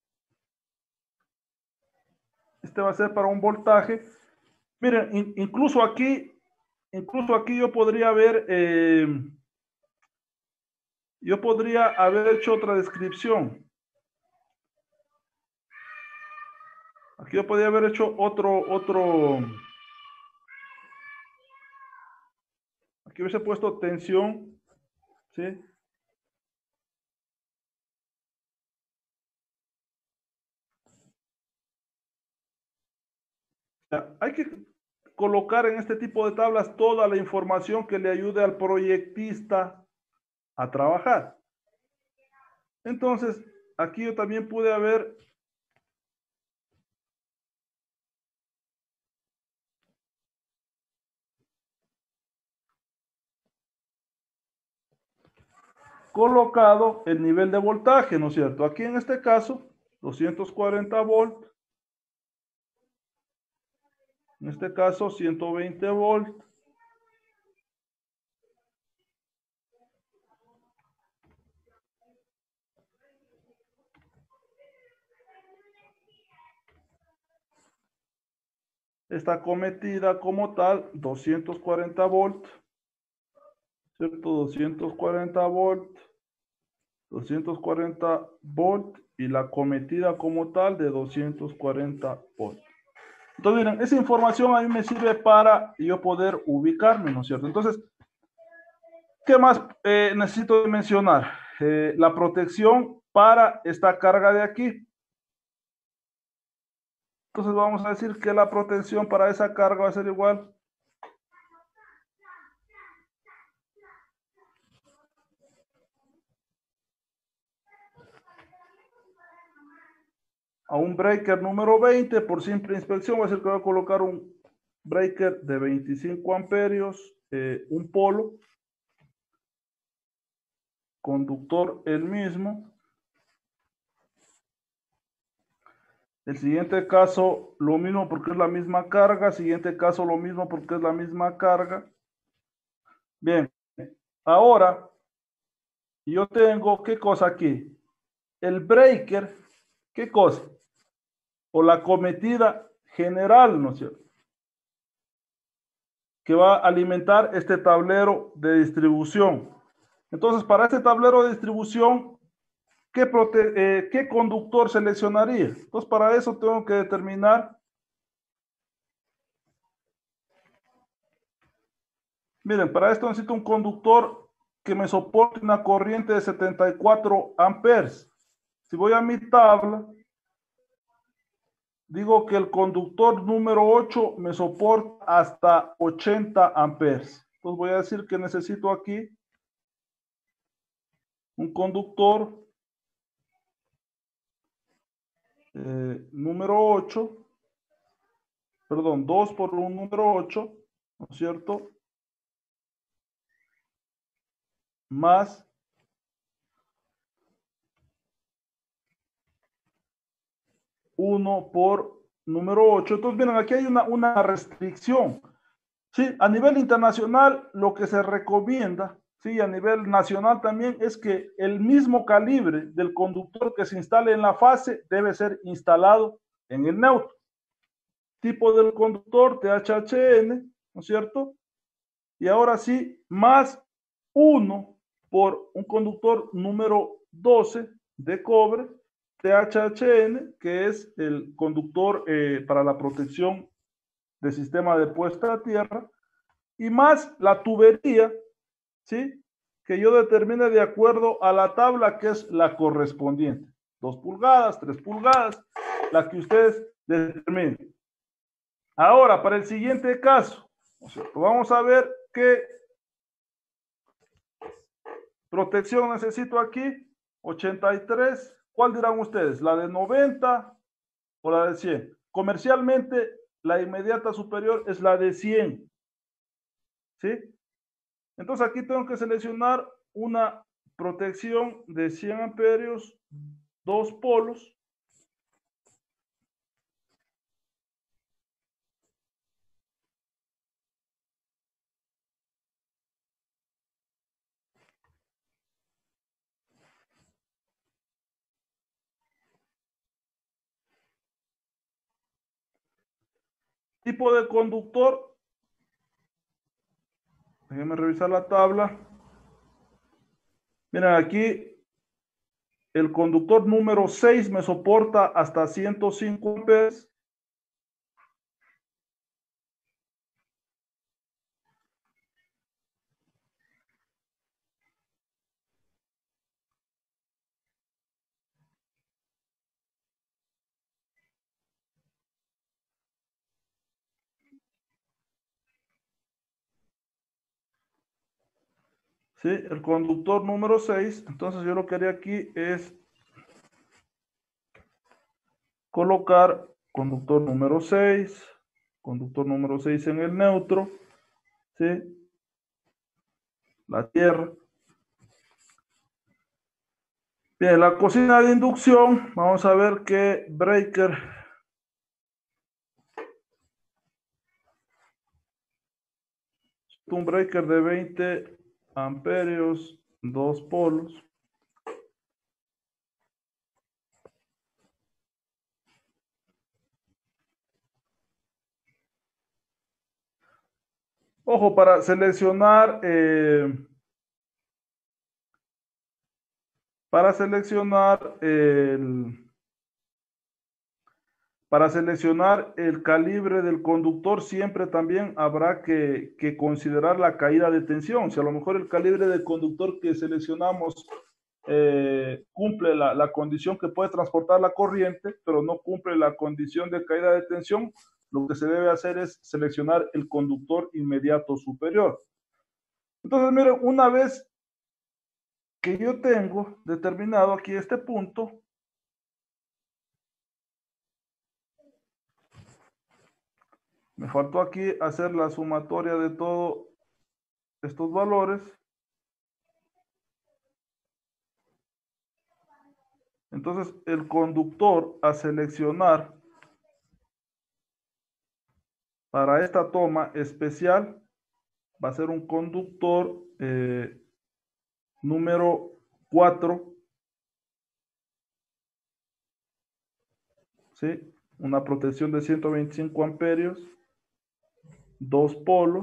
este va a ser para un voltaje. Miren, incluso aquí yo podría haber hecho otra descripción. Aquí yo podría haber hecho aquí hubiese puesto tensión, ¿sí? Hay que colocar en este tipo de tablas toda la información que le ayude al proyectista a trabajar. Entonces, aquí yo también pude haber colocado el nivel de voltaje, ¿no es cierto? Aquí en este caso, 240 volt. En este caso, 120 volt. Está cometida como tal 240 volt. ¿cierto? 240 volt y la cometida como tal de 240 volt. Entonces, miren, esa información a mí me sirve para yo poder ubicarme, ¿no es cierto? Entonces, ¿qué más necesito mencionar? La protección para esta carga de aquí. Entonces vamos a decir que la protección para esa carga va a ser igual a un breaker número 20 por simple inspección. Va a ser que voy a colocar un breaker de 25 amperios, un polo, conductor el mismo. El siguiente caso, lo mismo porque es la misma carga. Siguiente caso, lo mismo porque es la misma carga. Bien, ahora yo tengo, ¿qué cosa aquí? El breaker, ¿qué cosa? O la cometida general, ¿no es cierto? Que va a alimentar este tablero de distribución. Entonces, para este tablero de distribución, ¿qué conductor seleccionaría? Entonces, para eso tengo que determinar. Miren, para esto necesito un conductor que me soporte una corriente de 74 amperes. Si voy a mi tabla, digo que el conductor número 8 me soporta hasta 80 amperes. Entonces voy a decir que necesito aquí un conductor número 8, perdón, 2 por un número 8, ¿no es cierto? Más uno por número 8. Entonces, miren, aquí hay una restricción. Sí, a nivel internacional, lo que se recomienda, sí, a nivel nacional también, es que el mismo calibre del conductor que se instale en la fase debe ser instalado en el neutro. Tipo del conductor, THHN, ¿no es cierto? Y ahora sí, más 1 por un conductor número 12 de cobre, THHN, que es el conductor para la protección del sistema de puesta a tierra, y más la tubería, ¿sí? Que yo determine de acuerdo a la tabla que es la correspondiente. 2 pulgadas, 3 pulgadas, la que ustedes determinen. Ahora, para el siguiente caso, vamos a ver qué protección necesito aquí. 83. ¿Cuál dirán ustedes? ¿La de 90 o la de 100? Comercialmente, la inmediata superior es la de 100. ¿Sí? Entonces aquí tengo que seleccionar una protección de 100 amperios, 2 polos. Tipo de conductor. Déjenme revisar la tabla. Miren, aquí el conductor número 6 me soporta hasta 105 amperes. ¿Sí? El conductor número 6. Entonces yo lo que haría aquí es colocar conductor número 6, conductor número 6 en el neutro, ¿sí? La tierra. Bien, la cocina de inducción, vamos a ver qué breaker. Un breaker de 20 amperios, 2 polos. Ojo, para seleccionar Para seleccionar el calibre del conductor, siempre también habrá que considerar la caída de tensión. Si a lo mejor el calibre del conductor que seleccionamos cumple la condición que puede transportar la corriente, pero no cumple la condición de caída de tensión, lo que se debe hacer es seleccionar el conductor inmediato superior. Entonces, miren, una vez que yo tengo determinado aquí este punto, me faltó aquí hacer la sumatoria de todos estos valores. Entonces, el conductor a seleccionar para esta toma especial va a ser un conductor número 4, ¿sí? Una protección de 125 amperios, 2 polos,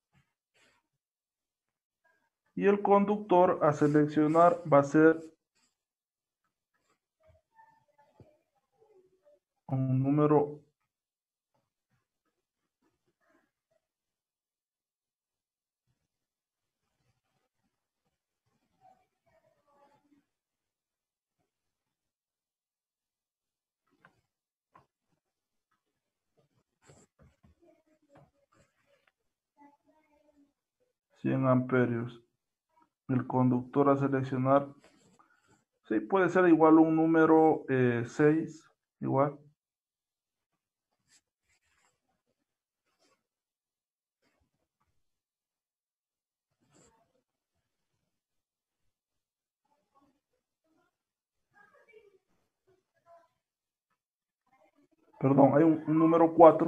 y el conductor a seleccionar va a ser un número 100 amperios. El conductor a seleccionar, sí, puede ser igual un número 6, igual. Perdón, hay un número 4.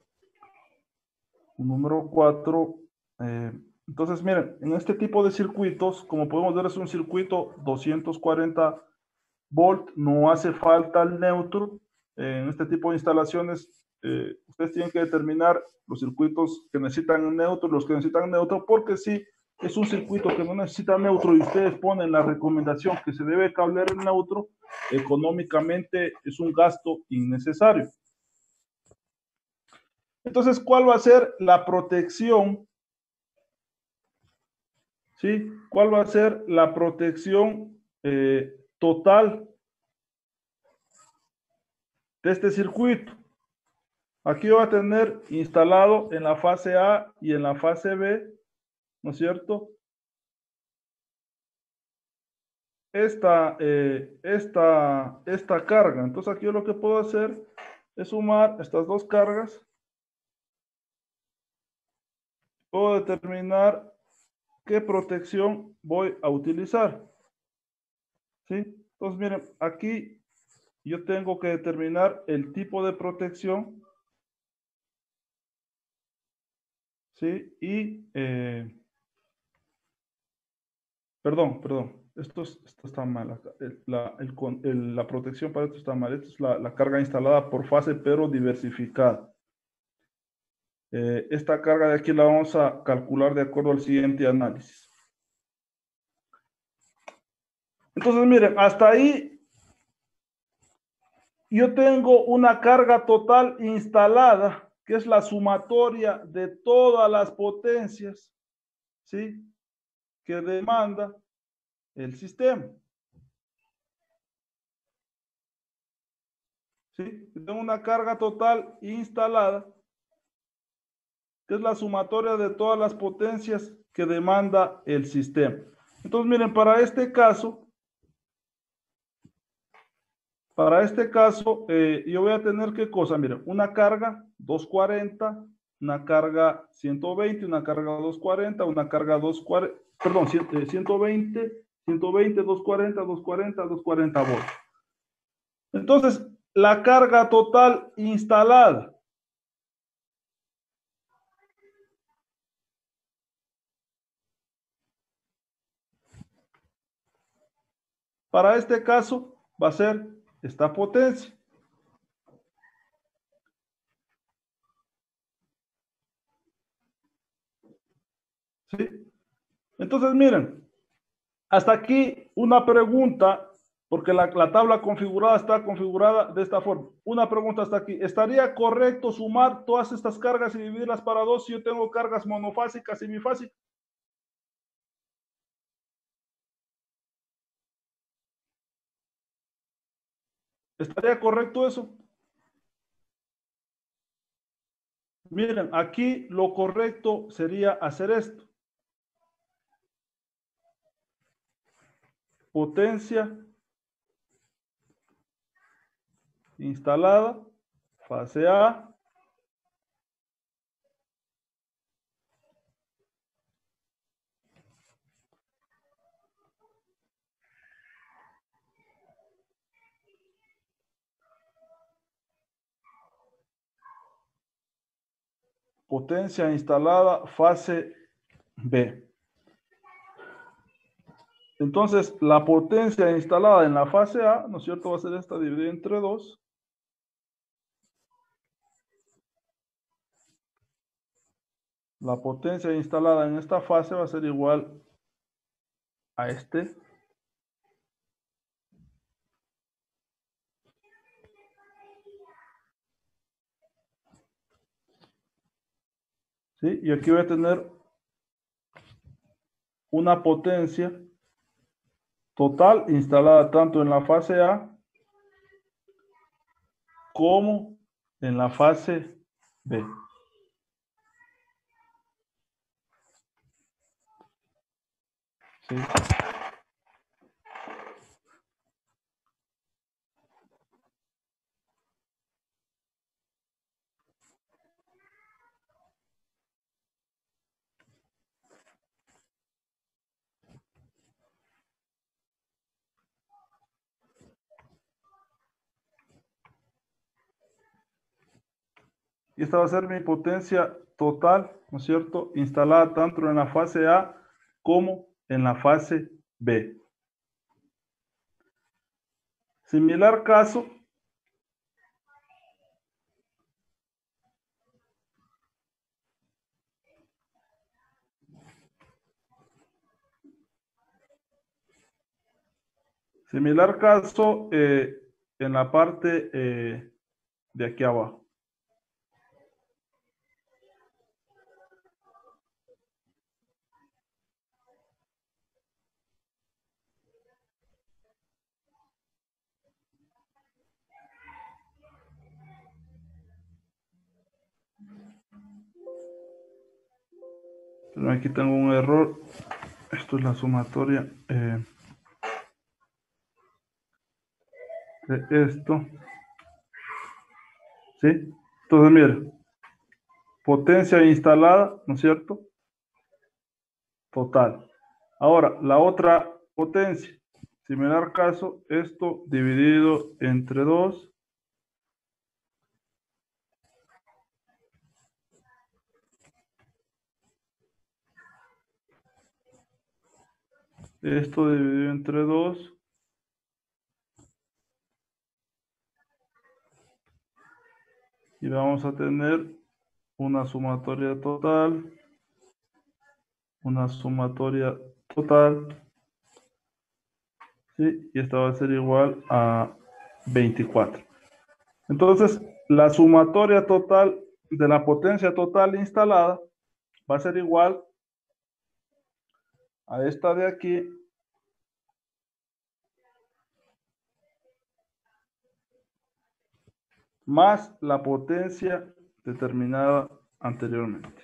Un número 4. Entonces, miren, en este tipo de circuitos, como podemos ver, es un circuito 240 volt, no hace falta el neutro. En este tipo de instalaciones, ustedes tienen que determinar los circuitos que necesitan neutro, los que necesitan neutro, porque si es un circuito que no necesita neutro y ustedes ponen la recomendación que se debe cablear el neutro, económicamente es un gasto innecesario. Entonces, ¿cuál va a ser la protección? ¿Sí? ¿Cuál va a ser la protección total de este circuito? Aquí va a tener instalado en la fase A y en la fase B, ¿no es cierto? Esta carga. Entonces aquí yo lo que puedo hacer es sumar estas dos cargas. Puedo determinar qué protección voy a utilizar. ¿Sí? Entonces miren, aquí yo tengo que determinar el tipo de protección. ¿Sí? Y, perdón, esto está mal acá. La protección para esto está mal. Esta es la carga instalada por fase, pero diversificada. Esta carga de aquí la vamos a calcular de acuerdo al siguiente análisis. Entonces, miren, hasta ahí yo tengo una carga total instalada, que es la sumatoria de todas las potencias, ¿sí?, que demanda el sistema. ¿Sí? Tengo una carga total instalada, que es la sumatoria de todas las potencias que demanda el sistema. Entonces, miren, para este caso, yo voy a tener ¿qué cosa? Miren, una carga 240, una carga 120, una carga 240, una carga 240, perdón, 120, 120, 240, 240, 240 volts. Entonces, la carga total instalada para este caso va a ser esta potencia. ¿Sí? Entonces, miren, Hasta aquí una pregunta, porque la tabla configurada está configurada de esta forma. Una pregunta hasta aquí. ¿Estaría correcto sumar todas estas cargas y dividirlas para 2 si yo tengo cargas monofásicas y bifásicas? ¿Estaría correcto eso? Miren, aquí lo correcto sería hacer esto. Potencia instalada, fase A. Potencia instalada, fase B. Entonces, la potencia instalada en la fase A, ¿no es cierto? Va a ser esta dividida entre 2. La potencia instalada en esta fase va a ser igual a este. ¿Sí? Y aquí voy a tener una potencia total instalada tanto en la fase A como en la fase B. ¿Sí? Y esta va a ser mi potencia total, ¿no es cierto? Instalada tanto en la fase A como en la fase B. Similar caso, en la parte de aquí abajo. Pero aquí tengo un error. Esto es la sumatoria de esto. ¿Sí? Entonces, mire, potencia instalada, ¿no es cierto? Total. Ahora, la otra potencia. Similar caso, esto dividido entre 2. Esto dividido entre 2. Y vamos a tener una sumatoria total. Una sumatoria total. ¿Sí? Y esta va a ser igual a 24. Entonces, la sumatoria total de la potencia total instalada va a ser igual a esta de aquí más la potencia determinada anteriormente.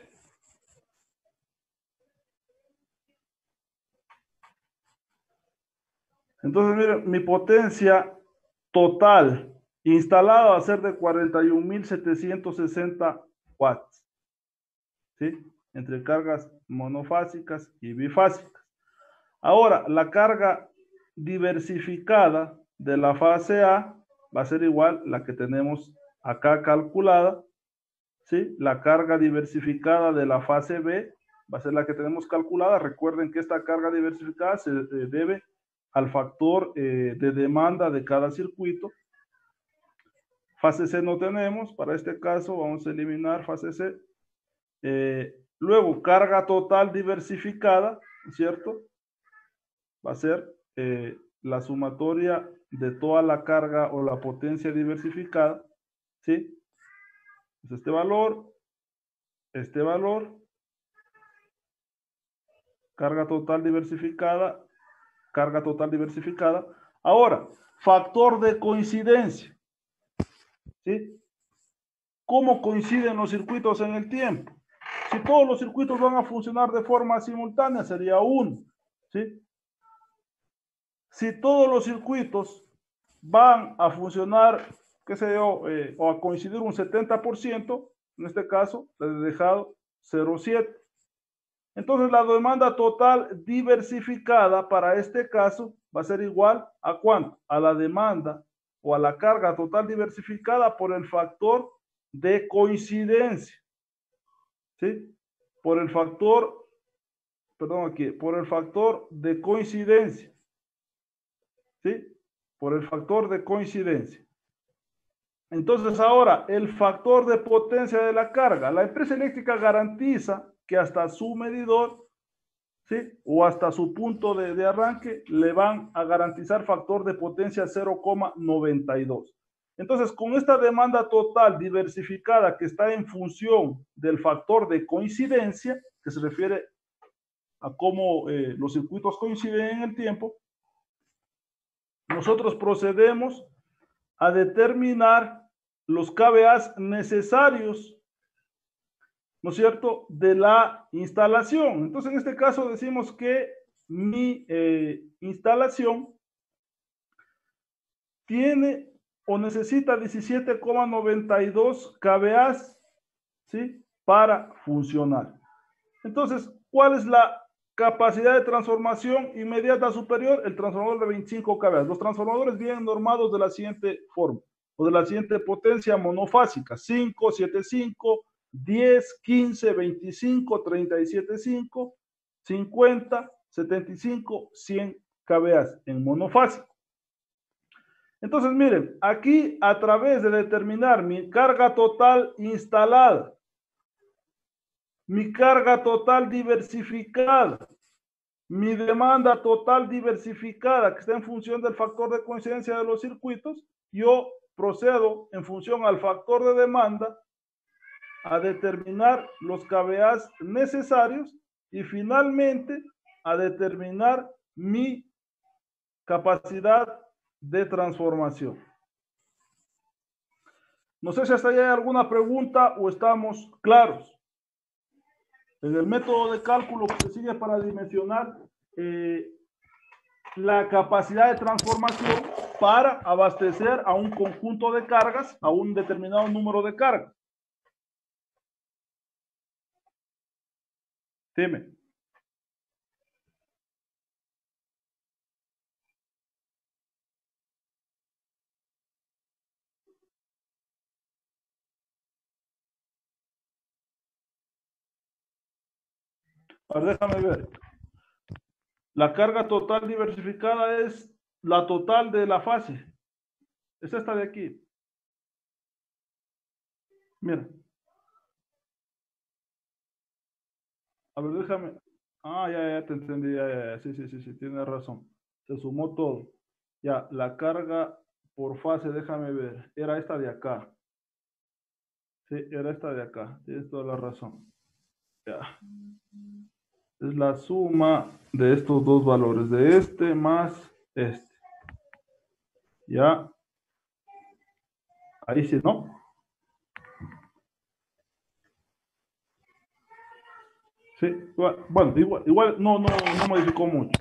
Entonces, miren, mi potencia total instalada va a ser de 41.760 watts. ¿Sí? Entre cargas monofásicas y bifásicas. Ahora, la carga diversificada de la fase A va a ser igual a la que tenemos acá calculada. ¿Sí? La carga diversificada de la fase B va a ser la que tenemos calculada. Recuerden que esta carga diversificada se debe al factor de demanda de cada circuito. Fase C no tenemos. Para este caso vamos a eliminar fase C. Luego, carga total diversificada, ¿cierto? va a ser la sumatoria de toda la carga o la potencia diversificada, ¿sí? Pues este valor, carga total diversificada. Ahora, factor de coincidencia, ¿sí? ¿Cómo coinciden los circuitos en el tiempo? Si todos los circuitos van a funcionar de forma simultánea, sería 1, ¿sí? Si todos los circuitos van a funcionar, qué sé yo, o a coincidir un 70%, en este caso, les he dejado 0,7. Entonces, la demanda total diversificada para este caso va a ser igual a ¿cuánto? A la demanda o a la carga total diversificada por el factor de coincidencia, ¿sí? Por el factor, perdón, aquí, por el factor de coincidencia, ¿sí? Por el factor de coincidencia. Entonces, ahora, el factor de potencia de la carga. La empresa eléctrica garantiza que hasta su medidor, ¿sí? O hasta su punto de arranque, le van a garantizar factor de potencia 0,92. Entonces, con esta demanda total diversificada que está en función del factor de coincidencia, que se refiere a cómo los circuitos coinciden en el tiempo, nosotros procedemos a determinar los kVA necesarios, ¿no es cierto?, de la instalación. Entonces, en este caso decimos que mi instalación tiene o necesita 17,92 kVA, ¿sí?, para funcionar. Entonces, ¿cuál es la capacidad de transformación inmediata superior? El transformador de 25 kVA. Los transformadores vienen normados de la siguiente forma, o de la siguiente potencia monofásica: 5, 7, 5, 10, 15, 25, 37,5, 50, 75, 100 kVA en monofásico. Entonces, miren, aquí a través de determinar mi carga total instalada, mi carga total diversificada, mi demanda total diversificada, que está en función del factor de coincidencia de los circuitos, yo procedo en función al factor de demanda a determinar los kVA necesarios y finalmente a determinar mi capacidad de transformación. No sé si hasta ahí hay alguna pregunta o estamos claros. En el método de cálculo que se sigue para dimensionar la capacidad de transformación para abastecer a un conjunto de cargas, a un determinado número de cargas. Dime. A ver, déjame ver. La carga total diversificada es la total de la fase. Es esta de aquí. Mira. A ver, déjame. Ah, ya te entendí. Ya. Sí, tienes razón. Se sumó todo. Ya, la carga por fase, déjame ver. Era esta de acá. Sí, era esta de acá. Tienes toda la razón. Ya. Es la suma de estos dos valores, de este más este. Ya. Ahí sí, ¿no? Sí, bueno, igual no modificó mucho.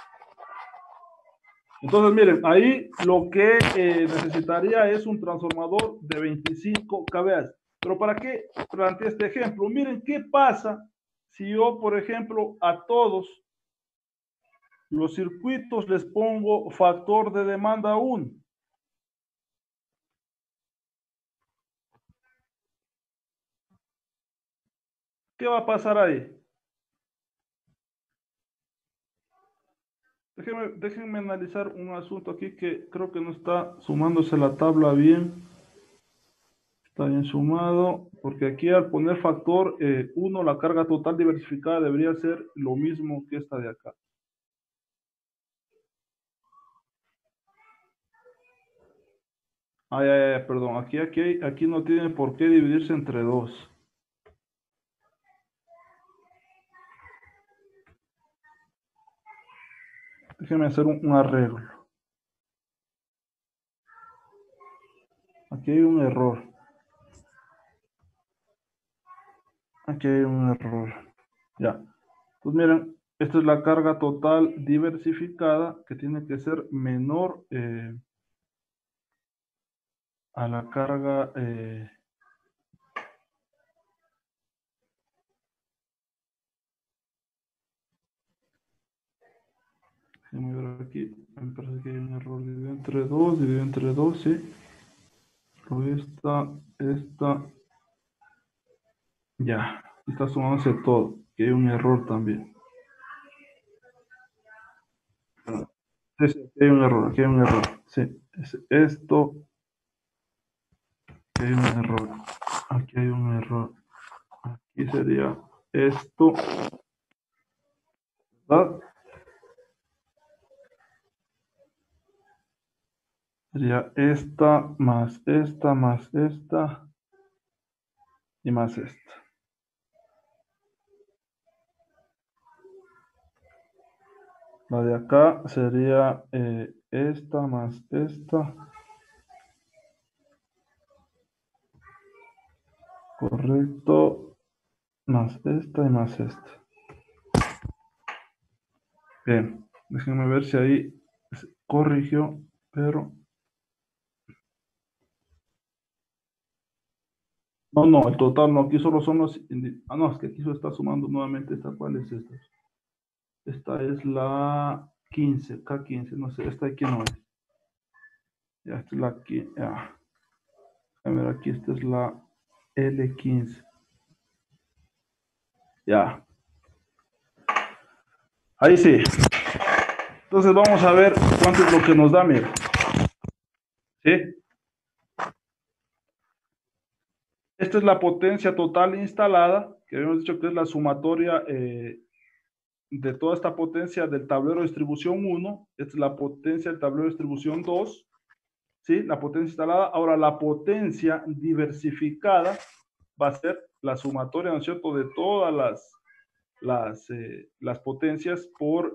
Entonces, miren, ahí lo que necesitaría es un transformador de 25 kVA. Pero ¿para qué planteé este ejemplo? Miren, ¿qué pasa si yo, por ejemplo, a todos los circuitos les pongo factor de demanda 1? ¿Qué va a pasar ahí? Déjenme analizar un asunto aquí que creo que no está sumándose la tabla bien. Está bien sumado, porque aquí al poner factor 1, la carga total diversificada debería ser lo mismo que esta de acá. Perdón, aquí no tiene por qué dividirse entre dos. Déjeme hacer un arreglo. Aquí hay un error. Aquí hay un error. Ya. Pues miren, esta es la carga total diversificada que tiene que ser menor a la carga. Déjenme ver aquí. Me parece que hay un error. Dividido entre 2, sí. Pero esta. Ya. Está sumándose todo. Aquí hay un error también. Sí, sí, aquí hay un error, aquí hay un error. Sí, es esto. Aquí hay un error. Aquí hay un error. Aquí sería esto. ¿Verdad? Sería esta más esta más esta y más esta. La de acá sería esta más esta. Correcto. Más esta y más esta. Bien. Déjenme ver si ahí se corrigió, pero... No, el total no. Aquí solo son los... no, es que aquí se está sumando nuevamente esta. ¿Cuál es esta? Esta es la 15, K15, no sé, esta aquí no es. Ya, esta es la aquí, ya. A ver, aquí esta es la L15. Ya. Ahí sí. Entonces vamos a ver cuánto es lo que nos da, mira. ¿Sí? Esta es la potencia total instalada, que habíamos dicho que es la sumatoria de toda esta potencia del tablero de distribución 1. Esta es la potencia del tablero de distribución 2. ¿Sí? La potencia instalada. Ahora, la potencia diversificada va a ser la sumatoria, ¿no es cierto?, de todas las potencias por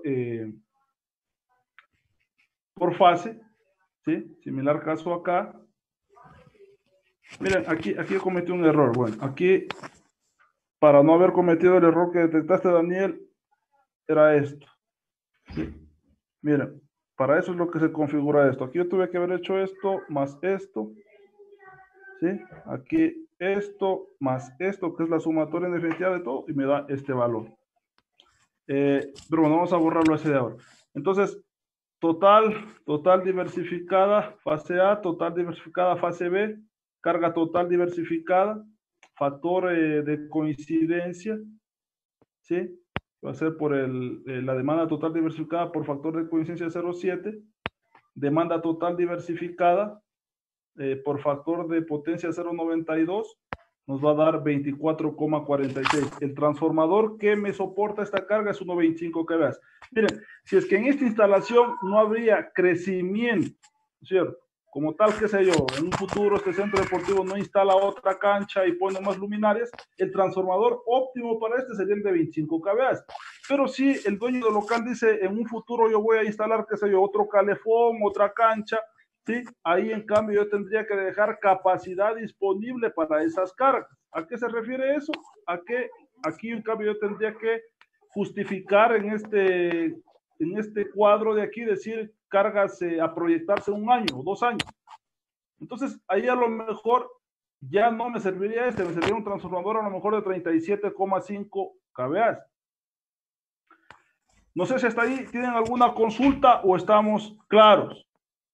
fase, ¿sí? Similar caso acá. Miren, aquí cometí un error. Bueno, aquí, para no haber cometido el error que detectaste, Daniel, era esto. ¿Sí? Miren, para eso es lo que se configura esto. Aquí yo tuve que haber hecho esto más esto, ¿sí? Aquí esto más esto, que es la sumatoria en definitiva de todo, y me da este valor. Pero bueno, vamos a borrarlo ese de ahora. Entonces, total diversificada, fase A, total diversificada, fase B, carga total diversificada, factor de coincidencia, ¿sí? Va a ser por la demanda total diversificada por factor de coincidencia 0,7, demanda total diversificada por factor de potencia 0,92, nos va a dar 24,46. El transformador que me soporta esta carga es 1,25 kV. Miren, si es que en esta instalación no habría crecimiento, ¿cierto? Como tal, qué sé yo, en un futuro este centro deportivo no instala otra cancha y pone más luminarias, el transformador óptimo para este sería el de 25 kV. Pero si el dueño del local dice, en un futuro yo voy a instalar, qué sé yo, otro calefón, otra cancha, ¿sí? Ahí en cambio yo tendría que dejar capacidad disponible para esas cargas. ¿A qué se refiere eso? A que aquí en cambio yo tendría que justificar en este cuadro de aquí, decir cargas a proyectarse 1 año o 2 años. Entonces ahí a lo mejor ya no me serviría me serviría un transformador a lo mejor de 37,5 kVA. No sé si hasta ahí tienen alguna consulta o estamos claros.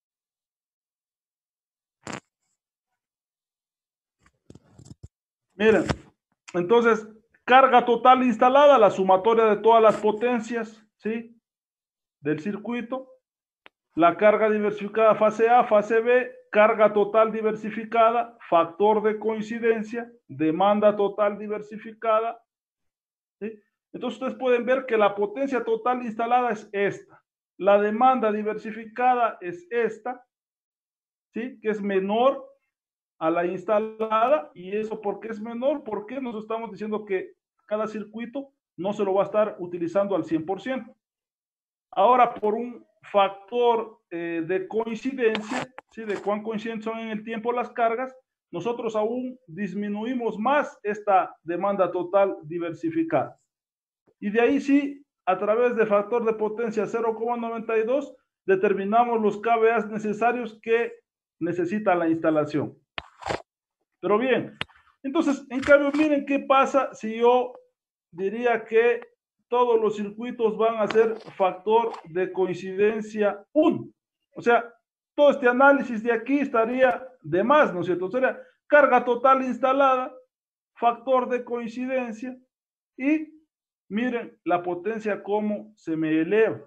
Miren, entonces, carga total instalada, la sumatoria de todas las potencias, ¿sí? Del circuito. La carga diversificada fase A, fase B, carga total diversificada, factor de coincidencia, demanda total diversificada, ¿sí? Entonces ustedes pueden ver que la potencia total instalada es esta. La demanda diversificada es esta. ¿sí? Que es menor a la instalada. ¿Y eso por qué es menor? Porque nos estamos diciendo que cada circuito no se lo va a estar utilizando al 100%. Ahora, por un factor de coincidencia, ¿sí? De cuán coincidentes son en el tiempo las cargas, nosotros aún disminuimos más esta demanda total diversificada. Y de ahí sí, a través de factor de potencia 0,92, determinamos los kVA necesarios que necesita la instalación. Pero bien, entonces, en cambio, miren qué pasa si yo diría que todos los circuitos van a ser factor de coincidencia 1. O sea, todo este análisis de aquí estaría de más, ¿no es cierto? Sería carga total instalada, factor de coincidencia y miren la potencia cómo se me eleva.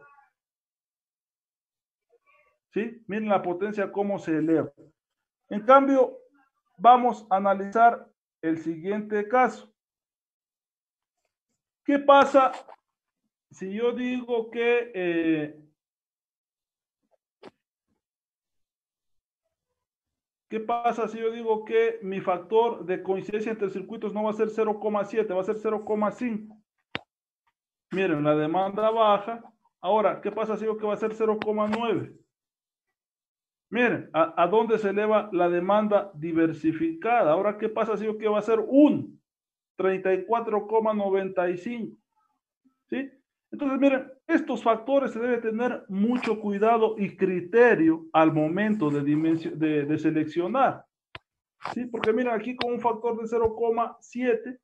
¿Sí? Miren la potencia cómo se eleva. En cambio, vamos a analizar el siguiente caso. ¿Qué pasa si yo digo que ¿qué pasa si yo digo que mi factor de coincidencia entre circuitos no va a ser 0,7, va a ser 0,5? Miren, la demanda baja. Ahora, ¿qué pasa si digo que va a ser 0,9? Miren, ¿a dónde se eleva la demanda diversificada? Ahora, ¿qué pasa si digo que va a ser 1? 34,95. ¿Sí? Entonces, miren, estos factores se debe tener mucho cuidado y criterio al momento de seleccionar. ¿Sí? Porque miren, aquí con un factor de 0,7,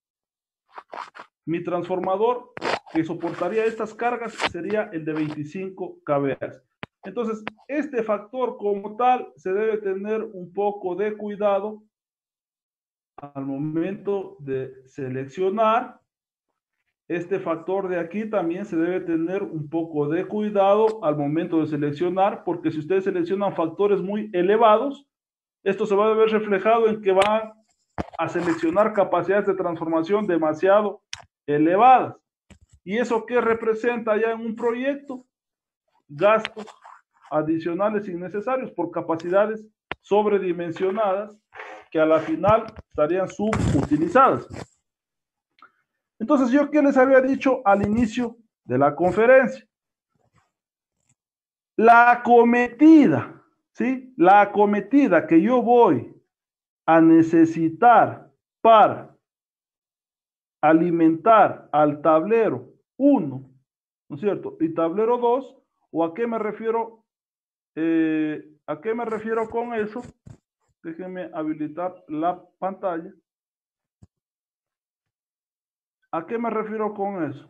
mi transformador que soportaría estas cargas sería el de 25 kVA. Entonces, este factor como tal se debe tener un poco de cuidado al momento de seleccionar. Este factor de aquí también se debe tener un poco de cuidado al momento de seleccionar, porque si ustedes seleccionan factores muy elevados, esto se va a ver reflejado en que van a seleccionar capacidades de transformación demasiado elevadas. ¿Y eso qué representa ya en un proyecto? Gastos adicionales innecesarios por capacidades sobredimensionadas que a la final estarían subutilizadas. Entonces, ¿yo qué les había dicho al inicio de la conferencia? La acometida, ¿sí? La acometida que yo voy a necesitar para alimentar al tablero 1, ¿no es cierto? Y tablero 2, ¿o a qué me refiero? ¿A qué me refiero con eso? Déjenme habilitar la pantalla. ¿A qué me refiero con eso?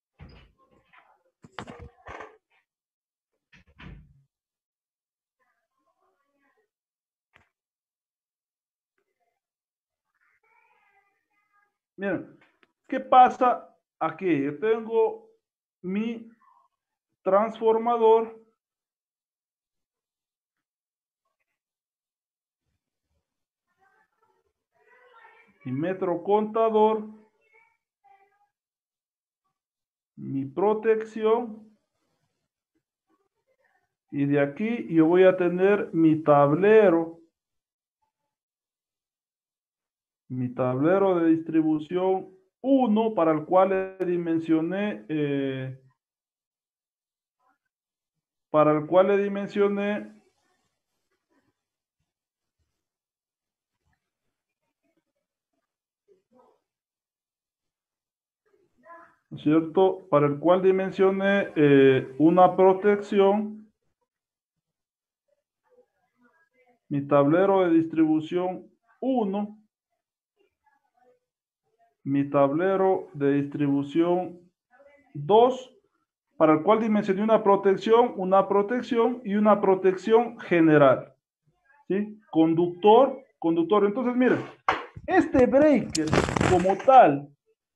Miren, ¿qué pasa aquí? Yo tengo mi transformador, mi metro contador, mi protección, y de aquí yo voy a tener mi tablero de distribución 1, para el cual le dimensioné, ¿no es cierto? Para el cual dimensioné una protección, mi tablero de distribución 1, mi tablero de distribución 2, para el cual dimensioné una protección y una protección general, ¿sí? Conductor. Entonces, miren, este breaker como tal,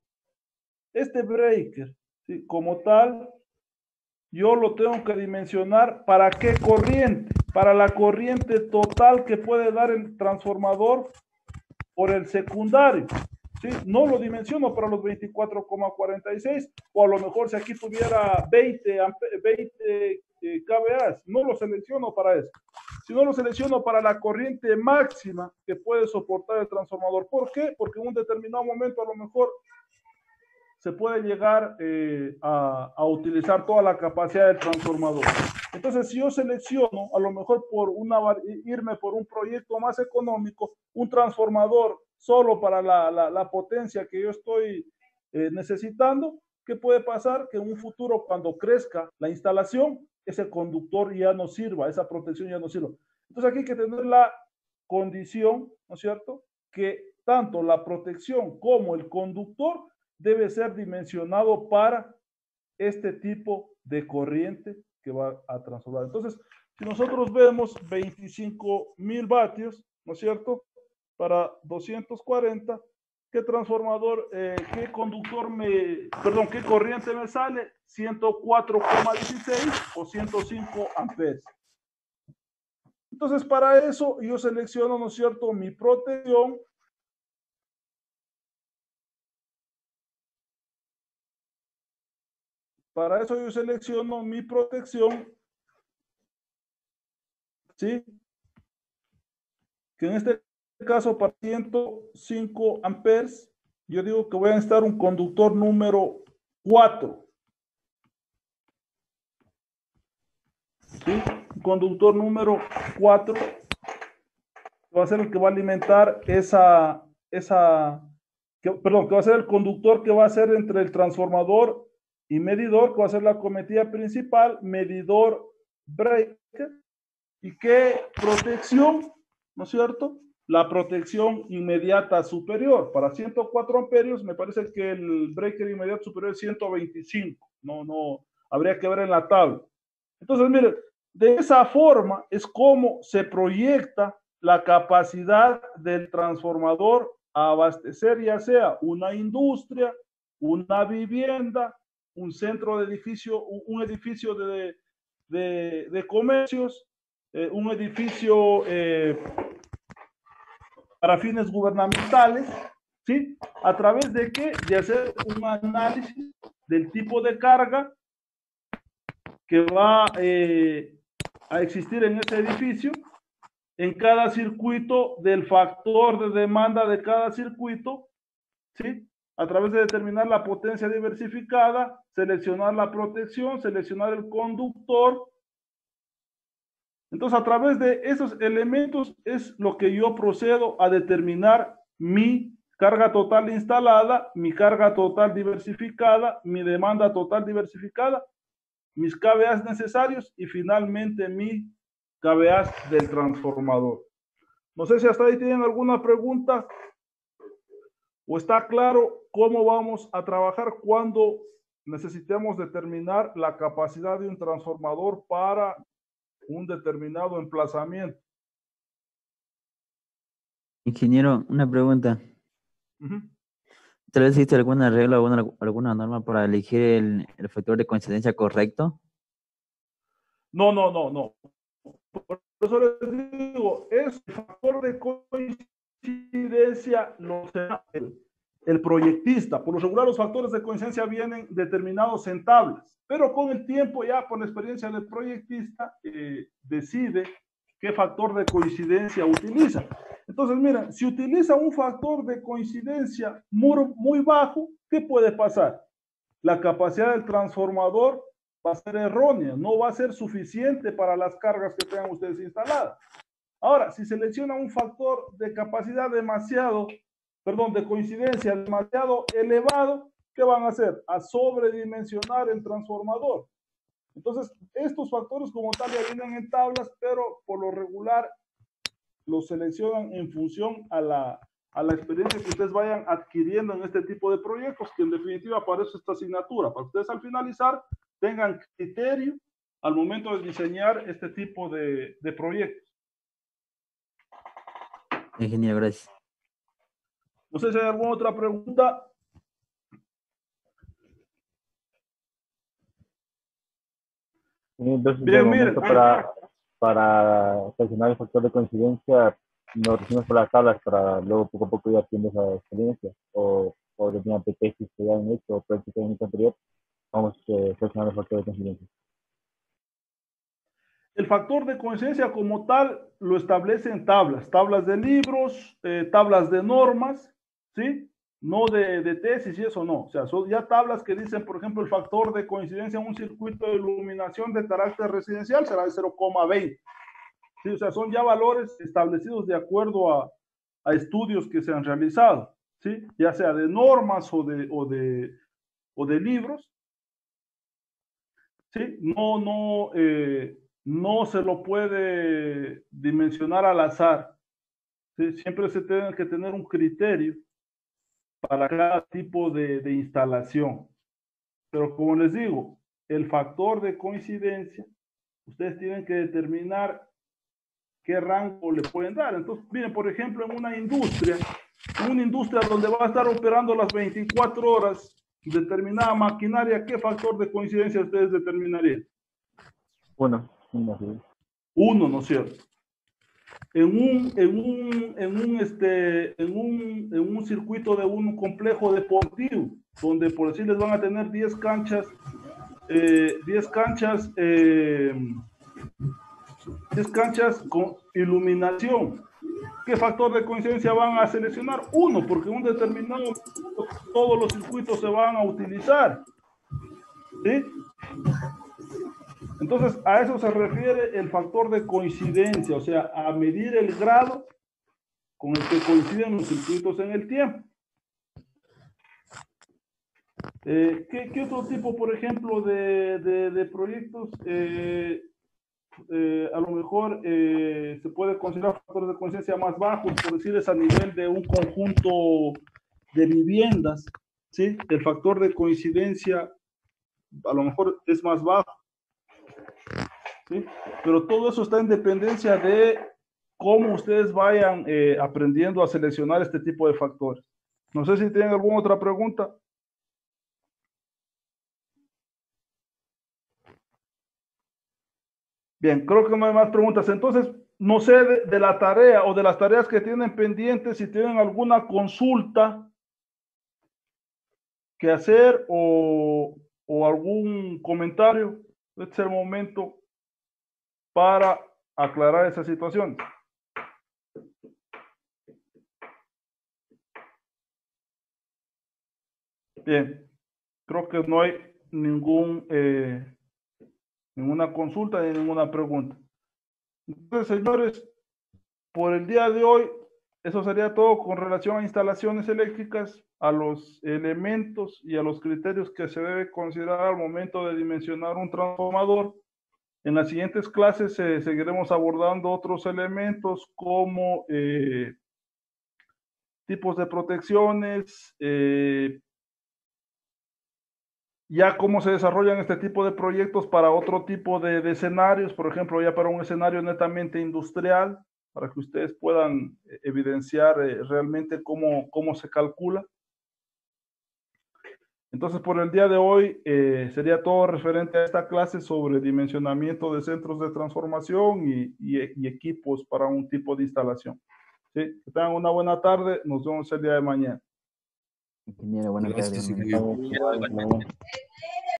¿sí? Como tal, yo lo tengo que dimensionar ¿para qué corriente? Para la corriente total que puede dar el transformador por el secundario. ¿Sí? No lo dimensiono para los 24,46, o a lo mejor si aquí tuviera 20 kVA, no lo selecciono para eso. sino lo selecciono para la corriente máxima que puede soportar el transformador. ¿Por qué? Porque en un determinado momento a lo mejor se puede llegar a utilizar toda la capacidad del transformador. Entonces, si yo selecciono, a lo mejor irme por un proyecto más económico, un transformador solo para la potencia que yo estoy necesitando, ¿qué puede pasar? Que en un futuro, cuando crezca la instalación, ese conductor ya no sirva, esa protección ya no sirva. Entonces, aquí hay que tener la condición, ¿no es cierto?, que tanto la protección como el conductor debe ser dimensionado para este tipo de corriente que va a transformar. Entonces, si nosotros vemos 25.000 vatios, ¿no es cierto?, para 240, ¿qué transformador, qué conductor qué corriente me sale? 104,16 o 105 amperes. Entonces, para eso yo selecciono, ¿no es cierto?, mi protección. Para eso yo selecciono mi protección, ¿sí? Que en este caso para 105 amperes, yo digo que voy a necesitar un conductor número 4. ¿Sí? Un conductor número 4 va a ser el que va a alimentar que va a ser el conductor que va a ser entre el transformador y medidor, que va a ser la cometida principal, medidor breaker, y qué protección, ¿no es cierto? La protección inmediata superior. Para 104 amperios, me parece que el breaker inmediato superior es 125. No, habría que ver en la tabla. Entonces, miren, de esa forma es como se proyecta la capacidad del transformador a abastecer ya sea una industria, una vivienda, un centro de edificio, un edificio de comercios, un edificio para fines gubernamentales, ¿sí? ¿A través de qué? De hacer un análisis del tipo de carga que va a existir en ese edificio, en cada circuito, del factor de demanda de cada circuito, ¿sí? A través de determinar la potencia diversificada, seleccionar la protección, seleccionar el conductor. Entonces, a través de esos elementos es lo que yo procedo a determinar mi carga total instalada, mi carga total diversificada, mi demanda total diversificada, mis kVA necesarios y finalmente mi kVA del transformador. No sé si hasta ahí tienen alguna pregunta o está claro cómo vamos a trabajar cuando necesitemos determinar la capacidad de un transformador para un determinado emplazamiento. Ingeniero, una pregunta. ¿Tal vez existe alguna regla o alguna norma para elegir el factor de coincidencia correcto? No. Por eso les digo, es el factor de coincidencia el proyectista. Por lo regular, los factores de coincidencia vienen determinados en tablas, pero con el tiempo, ya por la experiencia del proyectista, decide qué factor de coincidencia utiliza. Entonces, miren, si utiliza un factor de coincidencia muy bajo, ¿qué puede pasar? La capacidad del transformador va a ser errónea, no va a ser suficiente para las cargas que tengan ustedes instaladas. Ahora, si seleccionan un factor de capacidad de coincidencia demasiado elevado, ¿qué van a hacer? A sobredimensionar el transformador. Entonces, estos factores como tal ya vienen en tablas, pero por lo regular los seleccionan en función a la experiencia que ustedes vayan adquiriendo en este tipo de proyectos, que en definitiva para eso esta asignatura, para ustedes al finalizar tengan criterio al momento de diseñar este tipo de proyectos. Ingeniero, gracias. No sé si hay alguna otra pregunta. Entonces, Bien, de miren, momento, para seleccionar el factor de coincidencia, nos regimos por las tablas para luego poco a poco ir haciendo esa experiencia, o mediante tesis que ya han hecho o práctica técnica anterior, vamos seleccionando el factor de coincidencia. el factor de coincidencia como tal lo establecen tablas de libros, tablas de normas, ¿sí? No de tesis y eso no. O sea, son ya tablas que dicen, por ejemplo, el factor de coincidencia en un circuito de iluminación de carácter residencial será de 0,20. ¿Sí? O sea, son ya valores establecidos de acuerdo a estudios que se han realizado, ¿sí? Ya sea de normas o de libros, ¿sí? No se lo puede dimensionar al azar, ¿sí? Siempre se tiene que tener un criterio para cada tipo de instalación. Pero como les digo, el factor de coincidencia, ustedes tienen que determinar qué rango le pueden dar. Entonces, miren, por ejemplo, en una industria donde va a estar operando las 24 horas determinada maquinaria, ¿qué factor de coincidencia ustedes determinarían? Uno, ¿No es cierto? En un circuito de un complejo deportivo, donde por decirles van a tener 10 canchas, 10 canchas con iluminación. ¿Qué factor de coincidencia van a seleccionar? Uno, porque en un determinado momento todos los circuitos se van a utilizar. ¿Sí? Entonces, a eso se refiere el factor de coincidencia, o sea, a medir el grado con el que coinciden los circuitos en el tiempo. ¿Qué otro tipo, por ejemplo, de proyectos a lo mejor se puede considerar factores de coincidencia más bajos, por decirles a nivel de un conjunto de viviendas, ¿sí? El factor de coincidencia a lo mejor es más bajo, ¿sí? Pero todo eso está en dependencia de cómo ustedes vayan aprendiendo a seleccionar este tipo de factores. No sé si tienen alguna otra pregunta. Bien, creo que no hay más preguntas. Entonces, no sé de la tarea o de las tareas que tienen pendientes, si tienen alguna consulta que hacer o algún comentario. Este es el momento para aclarar esa situación. Bien, creo que no hay ninguna consulta ni ninguna pregunta. Entonces, señores, por el día de hoy, eso sería todo con relación a instalaciones eléctricas, a los elementos y a los criterios que se debe considerar al momento de dimensionar un transformador. En las siguientes clases seguiremos abordando otros elementos como tipos de protecciones, ya cómo se desarrollan este tipo de proyectos para otro tipo de escenarios, por ejemplo, ya para un escenario netamente industrial, para que ustedes puedan evidenciar realmente cómo se calcula. Entonces, por el día de hoy sería todo referente a esta clase sobre dimensionamiento de centros de transformación y equipos para un tipo de instalación. ¿Sí? Que tengan una buena tarde. Nos vemos el día de mañana. Ingeniero, buenas tardes. Gracias, ingeniero.